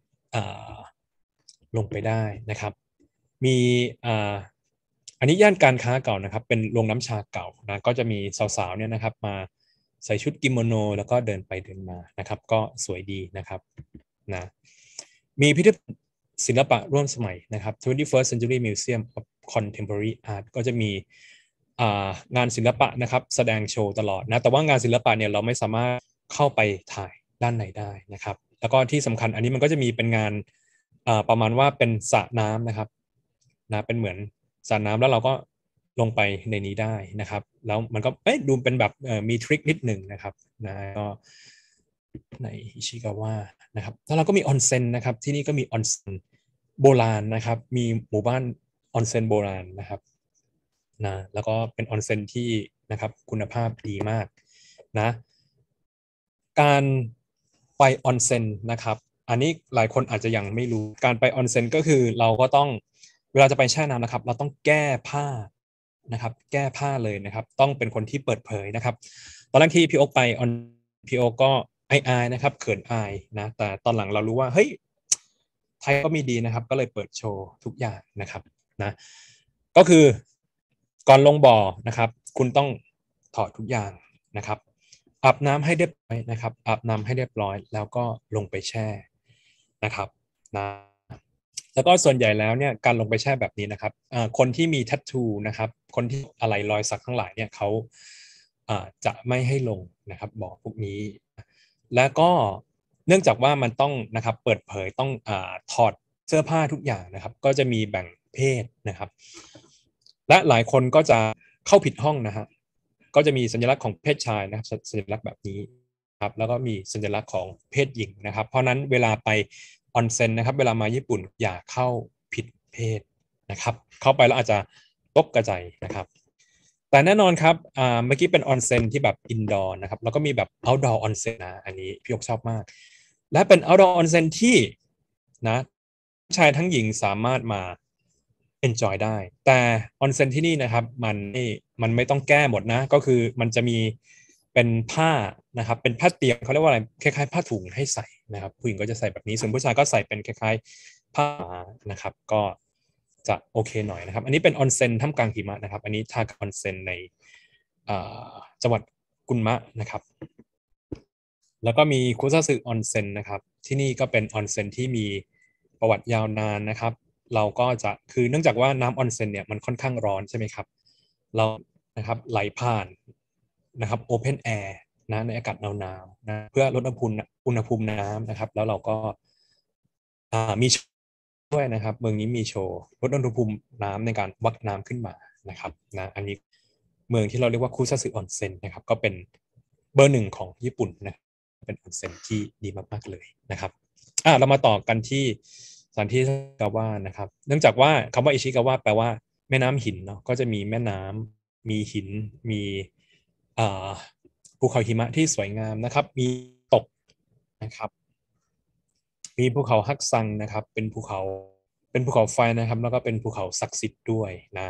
ลงไปได้นะครับมีอันนี้ย่านการค้าเก่านะครับเป็นโรงน้ำชาเก่านะก็จะมีสาวๆเนี่ยนะครับมาใส่ชุดกิโมโนแล้วก็เดินไปเดินมานะครับก็สวยดีนะครับนะมีพิพิธภัณฑ์ศิลปะร่วมสมัยนะครับ 21st Century Museum of Contemporary Art ก็จะมีงานศิลปะนะครับแสดงโชว์ตลอดนะแต่ว่างานศิลปะเนี่ยเราไม่สามารถเข้าไปถ่ายด้านในได้นะครับแล้วก็ที่สำคัญอันนี้มันก็จะมีเป็นงานประมาณว่าเป็นสระน้ำนะครับนะเป็นเหมือนสระน้ำแล้วเราก็ลงไปในนี้ได้นะครับแล้วมันก็ดูเป็นแบบมีทริคนิดหนึ่งนะครับนะก็ในอิชิกาวะนะครับแล้วเราก็มีออนเซ็นนะครับที่นี่ก็มีออนเซ็นโบราณนะครับมีหมู่บ้านออนเซ็นโบราณนะครับนะแล้วก็เป็นออนเซ็นที่นะครับคุณภาพดีมากนะการไปออนเซ็นนะครับอันนี้หลายคนอาจจะยังไม่รู้การไปออนเซ็นก็คือเราก็ต้องเวลาจะไปแช่น้ำนะครับเราต้องแก้ผ้านะครับแก้ผ้าเลยนะครับต้องเป็นคนที่เปิดเผยนะครับตอนแรกที่พี่โอ๊คไปออนพี่โอ๊คก็อายนะครับเขินอายนะแต่ตอนหลังเรารู้ว่าเฮ้ยไทยก็มีดีนะครับก็เลยเปิดโชว์ทุกอย่างนะครับนะก็คือก่อนลงบ่อนะครับคุณต้องถอดทุกอย่างนะครับอาบน้ำให้เรียบร้อยนะครับอาบน้ำให้เรียบร้อยแล้วก็ลงไปแช่นะครับนะแล้วก็ส่วนใหญ่แล้วเนี่ยการลงไปแช่แบบนี้นะครับคนที่มีแทททูนะครับคนที่อะไรรอยสักทั้งหลายเนี่ยเขาจะไม่ให้ลงนะครับบ่อพวกนี้แล้วก็เนื่องจากว่ามันต้องนะครับเปิดเผยต้องถอดเสื้อผ้าทุกอย่างนะครับก็จะมีแบ่งเพศนะครับและหลายคนก็จะเข้าผิดห้องนะฮะก็จะมีสัญลักษณ์ของเพศชายนะครับสัญลักษณ์แบบนี้ครับแล้วก็มีสัญลักษณ์ของเพศหญิงนะครับเพราะนั้นเวลาไปออนเซ็นนะครับเวลามาญี่ปุ่นอย่าเข้าผิดเพศนะครับเข้าไปแล้วอาจจะตกกระจายนะครับแต่แน่นอนครับเมื่อกี้เป็นออนเซ็นที่แบบอินดอร์นะครับแล้วก็มีแบบเอาท์ดอร์ออนเซ็นนะอันนี้พี่ยกชอบมากและเป็นเอาท์ดอร์ออนเซ็นที่นะชายทั้งหญิงสามารถมา enjoy ได้แต่ออนเซ็นที่นี่นะครับมันไม่ต้องแก้หมดนะก็คือมันจะมีเป็นผ้านะครับเป็นผ้าเตียงเขาเรียกว่าอะไรคล้ายๆผ้าถุงให้ใส่นะครับผู้หญิงก็จะใส่แบบนี้ส่วนผู้ชายก็ใส่เป็นคล้ายๆผ้านะครับก็จะโอเคหน่อยนะครับอันนี้เป็นออนเซ็นท่ามกลางหิมะนะครับอันนี้ทาออนเซ็นในจังหวัดกุนมะนะครับแล้วก็มีคุซาสึออนเซ็นนะครับที่นี่ก็เป็นออนเซ็นที่มีประวัติยาวนานนะครับเราก็จะคือเนื่องจากว่าน้ำออนเซ็นเนี่ยมันค่อนข้างร้อนใช่ไหมครับเรานะครับไหลผ่านนะครับโอเพนแอร์นะในอากาศหนาวๆนะเพื่อลดอุณหภูมิน้ำนะครับแล้วเราก็มีด้วยนะครับเมืองนี้มีโชว์ลดอุณหภูมิน้ำในการวักน้ำขึ้นมานะครับนะอันนี้เมืองที่เราเรียกว่าคุซาสึออนเซ็นนะครับก็เป็นเบอร์ 1ของญี่ปุ่นนะเป็นออนเซ็นที่ดีมากๆเลยนะครับเรามาต่อกันที่สถานที่อิชิกาวะนะครับเนื่องจากว่าคำว่าอิชิกาวะแปลว่าแม่น้ำหินเนาะก็จะมีแม่น้ำมีหินมีภูเขาหิมะที่สวยงามนะครับมีตกนะครับมีภูเขาฮักซังนะครับเป็นภูเขาไฟนะครับแล้วก็เป็นภูเขาศักดิ์สิทธิ์ด้วยนะ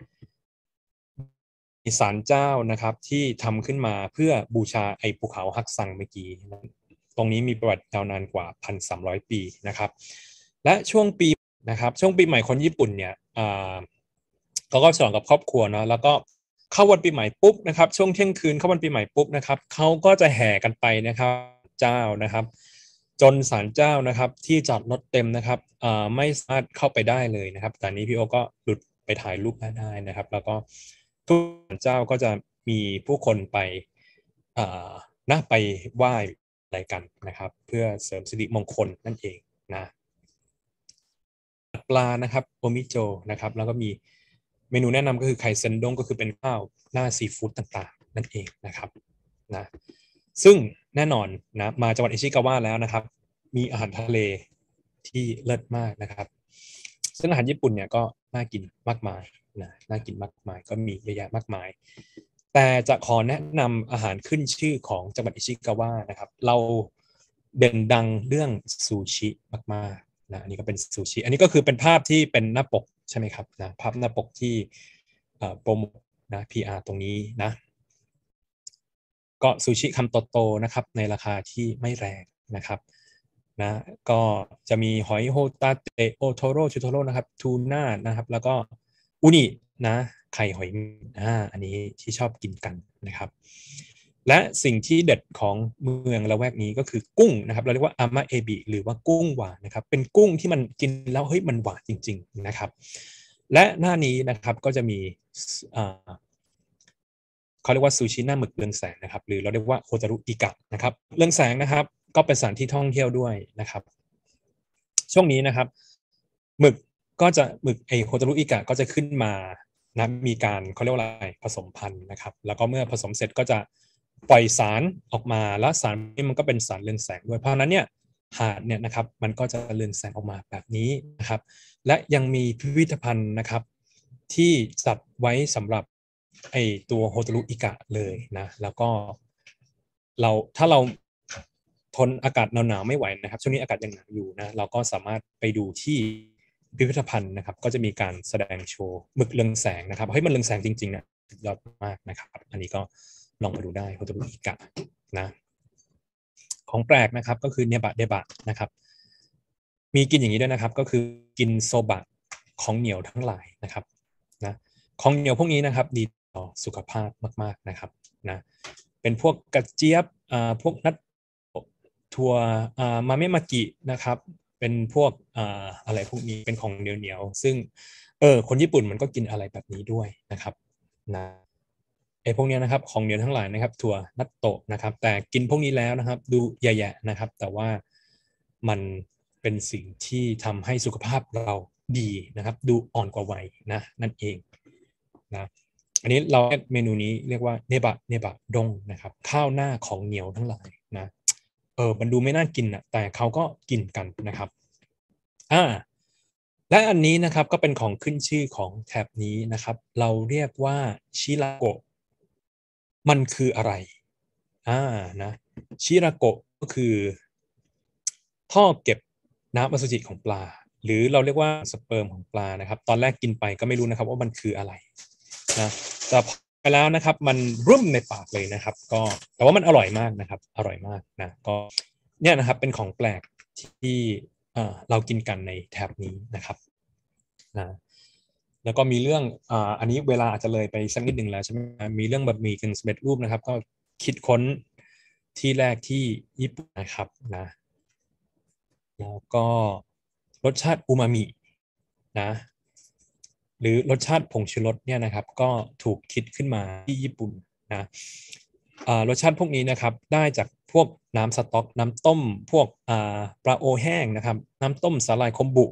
มีศาลเจ้านะครับที่ทำขึ้นมาเพื่อบูชาไอ้ภูเขาฮักซังเมื่อกี้ตรงนี้มีประวัติยาวนานกว่า 1,300 ปีนะครับและช่วงปีนะครับช่วงปีใหม่คนญี่ปุ่นเนี่ยเขาก็ฉลองกับครอบครัวเนาะแล้วก็เข้าวันปีใหม่ปุ๊บนะครับช่วงเที่ยงคืนเข้าวันปีใหม่ปุ๊บนะครับเขาก็จะแห่กันไปนะครับเจ้านะครับจนศาลเจ้านะครับที่จอดรถเต็มนะครับไม่สามารถเข้าไปได้เลยนะครับแต่นี้พี่โอก็หลุดไปถ่ายรูปได้นะครับแล้วก็ทุกศาลเจ้าก็จะมีผู้คนไปไปไหว้อะไรกันนะครับเพื่อเสริมสิริมงคลนั่นเองนะปลานะครับโอมิโจนะครับแล้วก็มีเมนูแนะนำก็คือไข่เซนด้งก็คือเป็นข้าวหน้าซีฟู้ดต่างๆนั่นเองนะครับนะซึ่งแน่นอนนะมาจังหวัดอิชิกาวะแล้วนะครับมีอาหารทะเลที่เลิศมากนะครับซึ่งอาหารญี่ปุ่นเนี่ยก็น่ากินมากมายนะน่ากินมากมายก็มีเยอะแยะมากมายแต่จะขอแนะนำอาหารขึ้นชื่อของจังหวัดอิชิกาวะนะครับเราเด่นดังเรื่องซูชิมากๆนะอันนี้ก็เป็นซูชิอันนี้ก็คือเป็นภาพที่เป็นหน้าปกใช่ไหมครับนะภาพหน้าปกที่โปรโมทนะ PR ตรงนี้นะก็ซูชิคำโตๆนะครับในราคาที่ไม่แรงนะครับนะก็จะมีหอยโฮตาเตะโอโทโร่ชูโทโร่นะครับทูน่านะครับแล้วก็อุนินะไข่หอยอันนี้ที่ชอบกินกันนะครับและสิ่งที่เด็ดของเมืองละแวกนี้ก็คือกุ้งนะครับเราเรียกว่าอามาเอบิหรือว่ากุ้งหวานนะครับเป็นกุ้งที่มันกินแล้วเฮ้ยมันหวานจริงๆนะครับและหน้านี้นะครับก็จะมีเขาเรียกว่าซูชิหน้าหมึกเรืองแสงนะครับหรือเราเรียกว่าโฮตารุอิกะนะครับเรืองแสงนะครับก็เป็นสถานที่ท่องเที่ยวด้วยนะครับช่วงนี้นะครับหมึกโฮตารุอิกะก็จะขึ้นมานะมีการเขาเรียกว่าอะไรผสมพันธุ์นะครับแล้วก็เมื่อผสมเสร็จก็จะปล่อยสารออกมาแล้วสารนี้มันก็เป็นสารเรืองแสงด้วยเพราะนั้นเนี่ยหาดเนี่ยนะครับมันก็จะเรืองแสงออกมาแบบนี้นะครับและยังมีพิพิธภัณฑ์นะครับที่จัดไว้สำหรับไอตัวโฮตารุอิกะเลยนะแล้วก็ถ้าเราทนอากาศหนาวๆไม่ไหวนะครับช่วงนี้อากาศยังหนาวอยู่นะเราก็สามารถไปดูที่พิพิธภัณฑ์นะครับก็จะมีการแสดงโชว์หมึกเรืองแสงนะครับเฮ้ยมันเรืองแสงจริงๆนะสุดยอดมากนะครับอันนี้ก็ลองไปดูได้โฮตารุอิกะนะของแปลกนะครับก็คือเนบะเดบะนะครับมีกินอย่างนี้ด้วยนะครับก็คือกินโซบะของเหนียวทั้งหลายนะครับนะของเหนียวพวกนี้นะครับดีต่อสุขภาพมากๆนะครับนะเป็นพวกกระเจี๊ยบพวกนัทถั่วมาเมะมากินะครับเป็นพวกอะไรพวกนี้เป็นของเหนียวๆซึ่งคนญี่ปุ่นมันก็กินอะไรแบบนี้ด้วยนะครับนะไอ้พวกนี้นะครับของเหนียวทั้งหลายนะครับถั่วนัตโตะนะครับแต่กินพวกนี้แล้วนะครับดูแย่ๆนะครับแต่ว่ามันเป็นสิ่งที่ทำให้สุขภาพเราดีนะครับดูอ่อนกว่าวัยนะนั่นเองนะอันนี้เราเมนูนี้เรียกว่าเนบะดงนะครับข้าวหน้าของเหนียวทั้งหลายนะมันดูไม่น่ากินนะแต่เขาก็กินกันนะครับและอันนี้นะครับก็เป็นของขึ้นชื่อของแถบนี้นะครับเราเรียกว่าชิราโกะมันคืออะไรนะชิราโกะก็คือท่อเก็บน้ำอสุจิของปลาหรือเราเรียกว่าสเปิร์มของปลานะครับตอนแรกกินไปก็ไม่รู้นะครับว่ามันคืออะไรนะแต่พอไปแล้วนะครับมันรุ่มในปากเลยนะครับก็แต่ว่ามันอร่อยมากนะครับอร่อยมากนะก็เนี่ยนะครับเป็นของแปลกที่เรากินกันในแถบนี้นะครับนะแล้วก็มีเรื่องอันนี้เวลาอาจจะเลยไปสักนิดหนึ่งแล้วใช่ไหมมีเรื่องบะหมี่กึ่งสำเร็จรูปนะครับก็คิดค้นที่แรกที่ญี่ปุ่นนะครับนะแล้วก็รสชาติอูมามินะหรือรสชาติผงชูรสเนี่ยนะครับก็ถูกคิดขึ้นมาที่ญี่ปุ่นนะรสชาติพวกนี้นะครับได้จากพวกน้ำสต๊อกน้ำต้มพวกปลาโอแห้งนะครับน้ำต้มสาหร่ายคอมบุ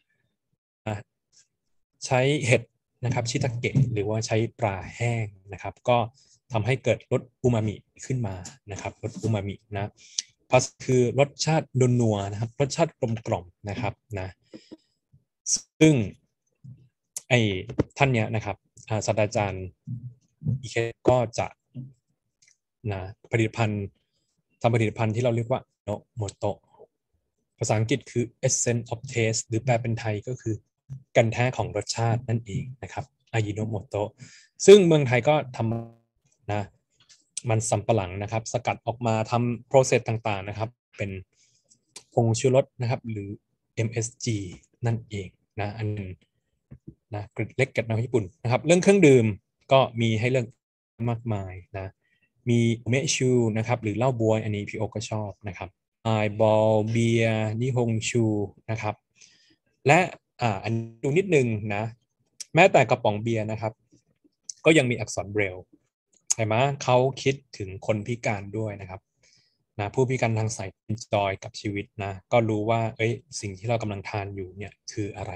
ใช้เห็ดนะครับชิตาเกะหรือว่าใช้ปลาแห้งนะครับก็ทำให้เกิดรสอูมามิขึ้นมานะครับรสอูมามินะพัสคือรสชาตินัวนะครับรสชาติกลมกล่อมนะครับนะซึ่งไอ้ท่านเนี้ยนะครับศาสตราจารย์อีเคก็จะนะทำผลิตภัณฑ์ที่เราเรียกว่าโนโมโตะภาษาอังกฤษคือ essence of taste หรือแปลเป็นไทยก็คือกันแท้ของรสชาตินั่นเองนะครับอายิโนโมโตะซึ่งเมืองไทยก็ทำนะมันสำปะหลังนะครับสกัดออกมาทำ process ต่างๆนะครับเป็นผงชูรสนะครับหรือ MSG นั่นเองนะอันนึงนะเกร็ดเล็กเกร็ดน้อยญี่ปุ่นนะครับเรื่องเครื่องดื่มก็มีให้เลือกมากมายนะมีเมชูนะครับหรือเหล้าบวยอันนี้พี่โอก็ชอบนะครับไอบอลเบียร์นิฮงชูนะครับและอันดูนิดนึงนะแม้แต่กระป๋องเบียร์นะครับก็ยังมีอักษรเบรลล์เห็นไหมเขาคิดถึงคนพิการด้วยนะครับนะผู้พิการทางสายตาจอยกับชีวิตนะก็รู้ว่าสิ่งที่เรากำลังทานอยู่เนี่ยคืออะไร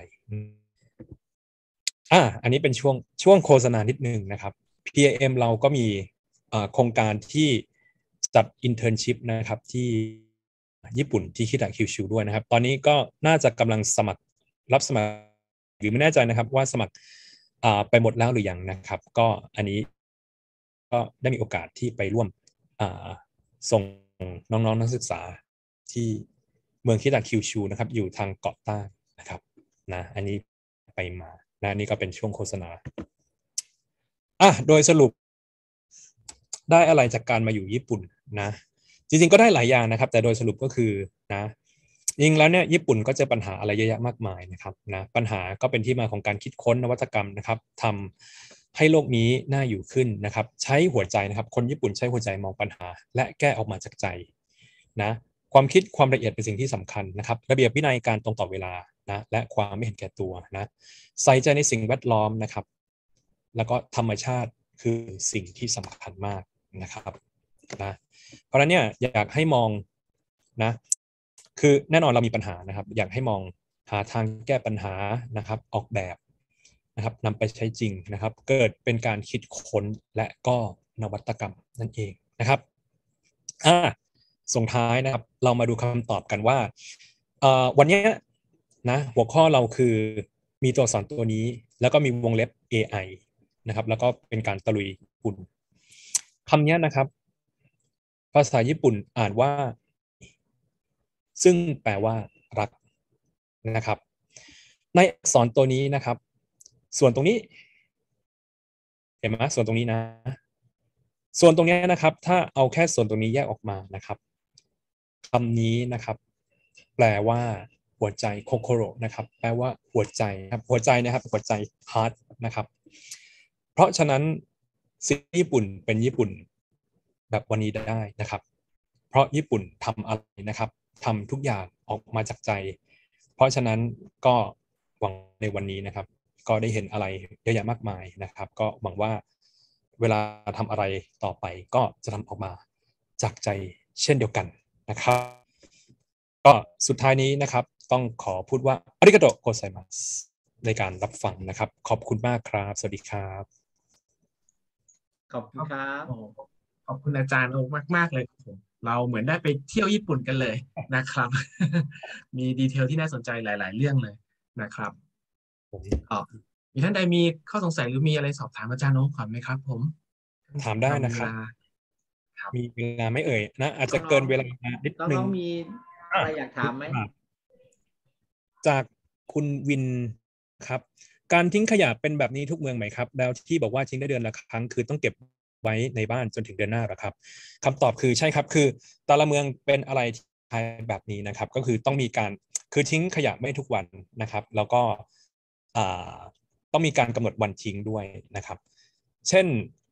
อันนี้เป็นช่วงโฆษณานิดนึงนะครับ PIM เราก็มีโครงการที่จัด internship นะครับที่ญี่ปุ่นที่คิดะคิวชูด้วยนะครับตอนนี้ก็น่าจะกำลังรับสมัครหรือไม่แน่ใจนะครับว่าสมัครไปหมดแล้วหรือยังนะครับก็อันนี้ก็ได้มีโอกาสที่ไปร่วมส่งน้องๆนักศึกษาที่เมืองคิดะคิวชูนะครับอยู่ทางเกาะใต้นะครับนะอันนี้ไปมานะนี่ก็เป็นช่วงโฆษณาโดยสรุปได้อะไรจากการมาอยู่ญี่ปุ่นนะจริงๆก็ได้หลายอย่างนะครับแต่โดยสรุปก็คือนะจริงแล้วเนี่ยญี่ปุ่นก็เจอปัญหาอะไรเยอะแยะมากมายนะครับนะปัญหาก็เป็นที่มาของการคิดค้นนวัตกรรมนะครับทำให้โลกนี้น่าอยู่ขึ้นนะครับใช้หัวใจนะครับคนญี่ปุ่นใช้หัวใจมองปัญหาและแก้ออกมาจากใจนะความคิดความละเอียดเป็นสิ่งที่สำคัญนะครับระเบียบวินัยการตรงต่อเวลานะและความไม่เห็นแก่ตัวนะใส่ใจในสิ่งแวดล้อมนะครับแล้วก็ธรรมชาติคือสิ่งที่สำคัญมากนะครับนะเพราะฉะนั้นเนี่ยอยากให้มองนะคือแน่นอนเรามีปัญหานะครับอยากให้มองหาทางแก้ปัญหานะครับออกแบบนะครับนำไปใช้จริงนะครับเกิดเป็นการคิดค้นและก็นวัตกรรมนั่นเองนะครับส่งท้ายนะครับเรามาดูคำตอบกันว่าวันนี้นะหัวข้อเราคือมีตัวอักษรตัวนี้แล้วก็มีวงเล็บ AI นะครับแล้วก็เป็นการตะลุยญี่ปุ่นคำนี้นะครับภาษาญี่ปุ่นอ่านว่าซึ่งแปลว่ารักนะครับในอักษรตัวนี้นะครับส่วนตรงนี้เห็นไหมส่วนตรงนี้นะส่วนตรงนี้นะครับถ้าเอาแค่ส่วนตรงนี้แยกออกมานะครับคำนี้นะครับแปลว่าหัวใจโคโคโรนะครับแปลว่าหัวใจครับหัวใจนะครับหัวใจ heart นะครับเพราะฉะนั้นสิ่งญี่ปุ่นเป็นญี่ปุ่นแบบวันนี้ได้นะครับเพราะญี่ปุ่นทำอะไรนะครับทำทุกอย่างออกมาจากใจเพราะฉะนั้นก็หวังในวันนี้นะครับก็ได้เห็นอะไรเยอะแยะมากมายนะครับก็หวังว่าเวลาทำอะไรต่อไปก็จะทำออกมาจากใจเช่นเดียวกันนะครับก็สุดท้ายนี้นะครับต้องขอพูดว่าอาริกาโตโกไซมัสในการรับฟังนะครับขอบคุณมากครับสวัสดีครับขอบคุณครับขอบคุณอาจารย์โอ๊คมากๆเลยผมเราเหมือนได้ไปเที่ยวญี่ปุ่นกันเลยนะครับ มีดีเทลที่น่าสนใจหลายๆเรื่องเลยนะครับมีท่านใดมีข้อสงสัยหรือมีอะไรสอบถามอาจารย์โอ๊คก่อนไหมครับผมถามได้นะครับมีเวลาไม่เอ่ยนะอาจจะเกินเวลานิดนึงมีอะไรอยากถามไหมจากคุณวินครับการทิ้งขยะเป็นแบบนี้ทุกเมืองไหมครับแล้วที่บอกว่าทิ้งได้เดือนละครั้งคือต้องเก็บไว้ในบ้านจนถึงเดือนหน้าหรอครับคำตอบคือใช่ครับคือแต่ละเมืองเป็นอะไรแบบนี้นะครับก็คือต้องมีการคือทิ้งขยะไม่ทุกวันนะครับแล้วก็ต้องมีการกำหนดวันทิ้งด้วยนะครับเช่น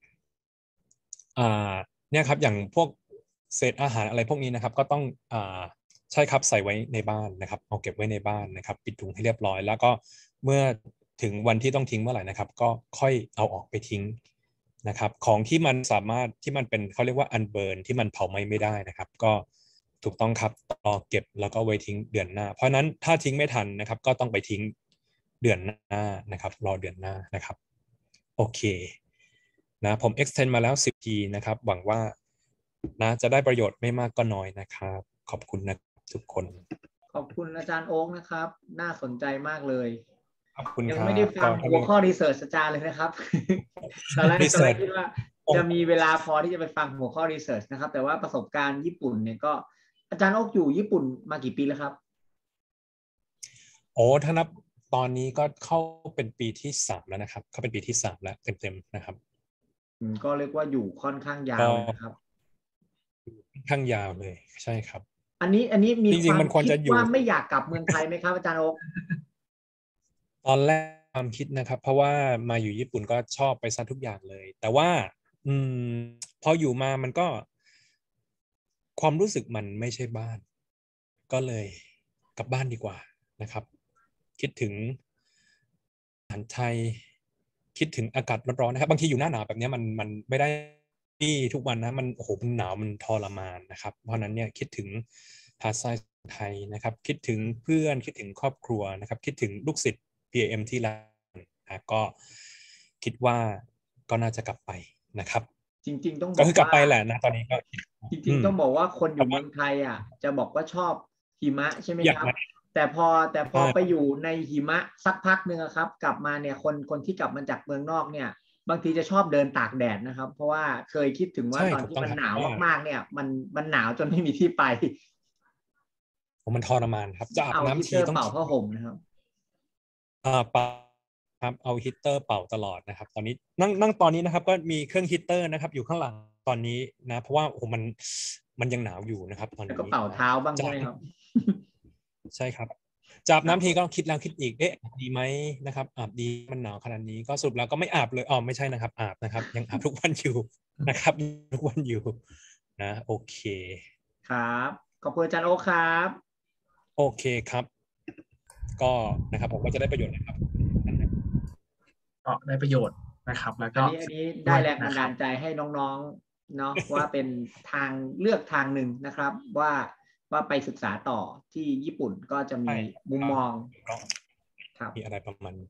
เนี่ยครับอย่างพวกเศษอาหารอะไรพวกนี้นะครับก็ต้องใช่ครับใส่ไว้ในบ้านนะครับเอาเก็บไว้ในบ้านนะครับปิดถุงให้เรียบร้อยแล้วก็เมื่อถึงวันที่ต้องทิ้งเมื่อไหร่นะครับก็ค่อยเอาออกไปทิ้งนะครับของที่มันสามารถที่มันเป็นเขาเรียกว่าอันเบิร์นที่มันเผาไหม้ไม่ได้นะครับก็ถูกต้องครับรอเก็บแล้วก็ไว้ทิ้งเดือนหน้าเพราะนั้นถ้าทิ้งไม่ทันนะครับก็ต้องไปทิ้งเดือนหน้านะครับรอเดือนหน้านะครับโอเคนะผม extend มาแล้ว10 ทีนะครับหวังว่านะจะได้ประโยชน์ไม่มากก็น้อยนะครับขอบคุณนะทุกคนขอบคุณอาจารย์โอ๊คนะครับน่าสนใจมากเลยขอบคุณยังครับไม่ได้ฟังก็หัวข้อรีเสิร์ชอาจารย์เลยนะครับ ตอนแรก Research คิดว่าจะมีเวลาพอที่จะไปฟังหัวข้อรีเสิร์ชนะครับ แต่ว่าประสบการณ์ญี่ปุ่นเนี่ยก็อาจารย์โอ๊คอยู่ญี่ปุ่นมากี่ปีแล้วครับโอ้ถ้านับตอนนี้ก็เข้าเป็นปีที่3แล้วนะครับเข้าเป็นปีที่3แล้วเต็มๆนะครับก็เรียกว่าอยู่ค่อนข้างยาวเลยนะครับค่อนข้างยาวเลยใช่ครับอันนี้มีจริงๆมันควรคิจะดอยู่ว่าไม่อยากกลับเมืองไทยไหมครับอาจารย์โอ๊คตอนแรกความคิดนะครับ เพราะว่ามาอยู่ญี่ปุ่นก็ชอบไปซะทุกอย่างเลย แต่ว่าพออยู่มามันก็ความรู้สึกมันไม่ใช่บ้าน ก็เลยกลับบ้านดีกว่านะครับ คิดถึงอาหารไทย คิดถึงอากาศร้อนๆนะครับบางทีอยู่หน้าหนาวแบบนี้มันไม่ได้ที่ทุกวันนะมันโอ้โหมันหนาวมันทรมานนะครับเพราะนั้นเนี่ยคิดถึงภาษาไทยนะครับคิดถึงเพื่อนคิดถึงครอบครัวนะครับคิดถึงลูกศิษย์ PAM ที่รักนะก็คิดว่าก็น่าจะกลับไปนะครับจริงๆต้องบอกก็คือกลับไปว่าแหละนะตอนนี้ก็จริงๆต้องบอกว่าคนอยู่เมืองไทยจะบอกว่าชอบหิมะใช่ไหมอยากครับมาแต่พอใช่ไปอยู่ในหิมะสักพักหนึ่งครับ กลับมาเนี่ยคนที่กลับมาจากเมืองนอกเนี่ย บางทีจะชอบเดินตากแดดนะครับ เพราะว่าเคยคิดถึงว่าใช่ตอนถูกที่ต้องมันครับหนาวว่ามากๆเนี่ยมันหนาวจนไม่มีที่ไปมันทรมานครับจะอาบเอาฮีน้ำตทีเตอร์ต้องเป่าผ้าห่มนะครับเป่าครับเอาฮีตเตอร์เป่าตลอดนะครับตอนนี้นั่งตอนนี้นะครับก็มีเครื่องฮีตเตอร์นะครับอยู่ข้างหลังตอนนี้นะเพราะว่าโอ้โหมันยังหนาวอยู่นะครับตอนแล้วนี้ก็เป่าเท้าบ้างใช่ไหมครับใช่ครับจะอาบน้ำทีก็คิดแล้วคิดอีกดีไหมนะครับอาบดีมันหนาวขนาดนี้ก็สรุปแล้วก็ไม่อาบเลยไม่ใช่นะครับอาบนะครับยังอาบทุกวันอยู่นะครับทุกวันอยู่นะโอเคครับขอบคุณอาจารย์โอ๊คครับโอเคครับ ก็นะครับผมก็จะได้ประโยชน์นะครับก็ได้ประโยชน์นะครับ แล้วอัก็นนี้ได้แรงบันดาลใจให้น้องๆเนาะ ว่าเป็นทางเลือกทางหนึ่งนะครับ ว่าไปศึกษาต่อที่ญี่ปุ่นก็จะมีใช่มุมมองครับมีอะไรประมาณนี้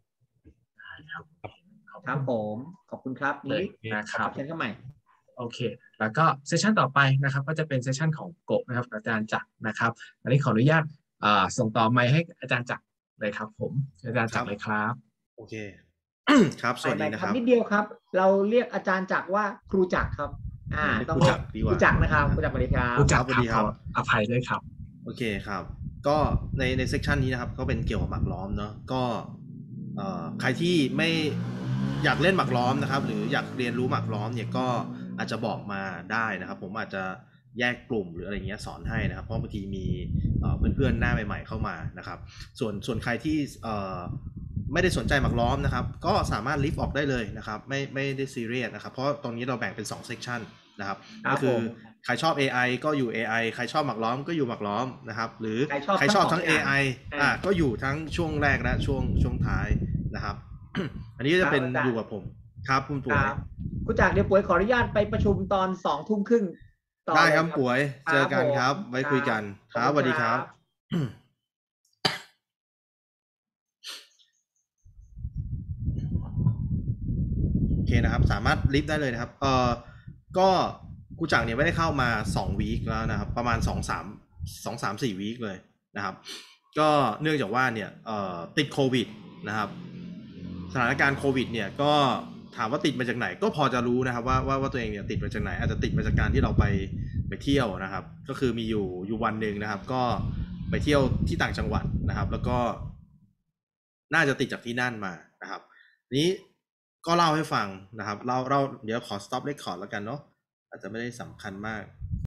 ครับผมขอบคุณครับเลยนี้นะครับเชิญเข้าใหม่โอเค แล้วก็เซสชันต่อไปนะครับ ก็จะเป็นเซสชันของโกะนะครับอาจารย์จักรนะครับอันนี้ขออนุญาตส่งต่อไมค์ให้อาจารย์จักรเลยครับผมอาจารย์จักรเลยครับโอเค ครับสวัสดีนะครับนิดเดียวครับ เราเรียกอาจารย์จักรว่าครูจักรครับ ต้องครูจักรดีกว่าครูจักรนะครับครูจักรสวัสดีครับรู้จักสวัสดีครับขออภัยด้วยครับโอเคครับ ก็ในเซสชันนี้นะครับก็เป็นเกี่ยวกับหมากล้อมเนาะก็ใครที่ไม่อยากเล่นหมากล้อมนะครับ หรืออยากเรียนรู้หมากล้อมเนี่ยก็อาจจะบอกมาได้นะครับ ผมอาจจะแยกกลุ่มหรืออะไรเงี้ยสอนให้นะครับ เพราะบางทีมีเพื่อนๆหน้าใหม่ๆเข้ามานะครับส่วนใครที่ไม่ได้สนใจหมากล้อมนะครับก็สามารถลิฟต์ออกได้เลยนะครับไม่ได้ซีเรียสนะครับเพราะตรงนี้เราแบ่งเป็น2เซสชันนะครับก็คือใครชอบ AI ก็อยู่ AI ใครชอบหมากล้อมก็อยู่หมากล้อมนะครับหรือใครชอบทั้ง AI ก็อยู่ทั้งช่วงแรกและช่วงท้ายนะครับ อันนี้จะเป็นอยู่กับผมครับคุณปุ๋ยครูจักรเดี๋ยวปุ๋ยขออนุญาตไปประชุมตอน20:30 ได้ครับปุ๋ยเจอกันครับไว้คุยกันครับสวัสดีครับโอเคนะครับสามารถลิฟต์ได้เลยนะครับก็ครูจักรเนี่ยไม่ได้เข้ามา2 วีคแล้วนะครับประมาณ2-3-4 วีคเลยนะครับก็เนื่องจากว่าเนี่ยติดโควิดนะครับสถานการณ์โควิดเนี่ยก็ถามว่าติดมาจากไหนก็พอจะรู้นะครับว่าตัวเองเนี่ยติดมาจากไหนอาจจะติดมาจากการที่เราไปเที่ยวนะครับก็คือมีอยู่วันหนึ่งนะครับก็ไปเที่ยวที่ต่างจังหวัดนะครับแล้วก็น่าจะติดจากที่นั่นมานะครับนี้ก็เล่าให้ฟังนะครับเราเดี๋ยวขอ stop record แล้วกันเนาะอาจจะไม่ได้สำคัญมาก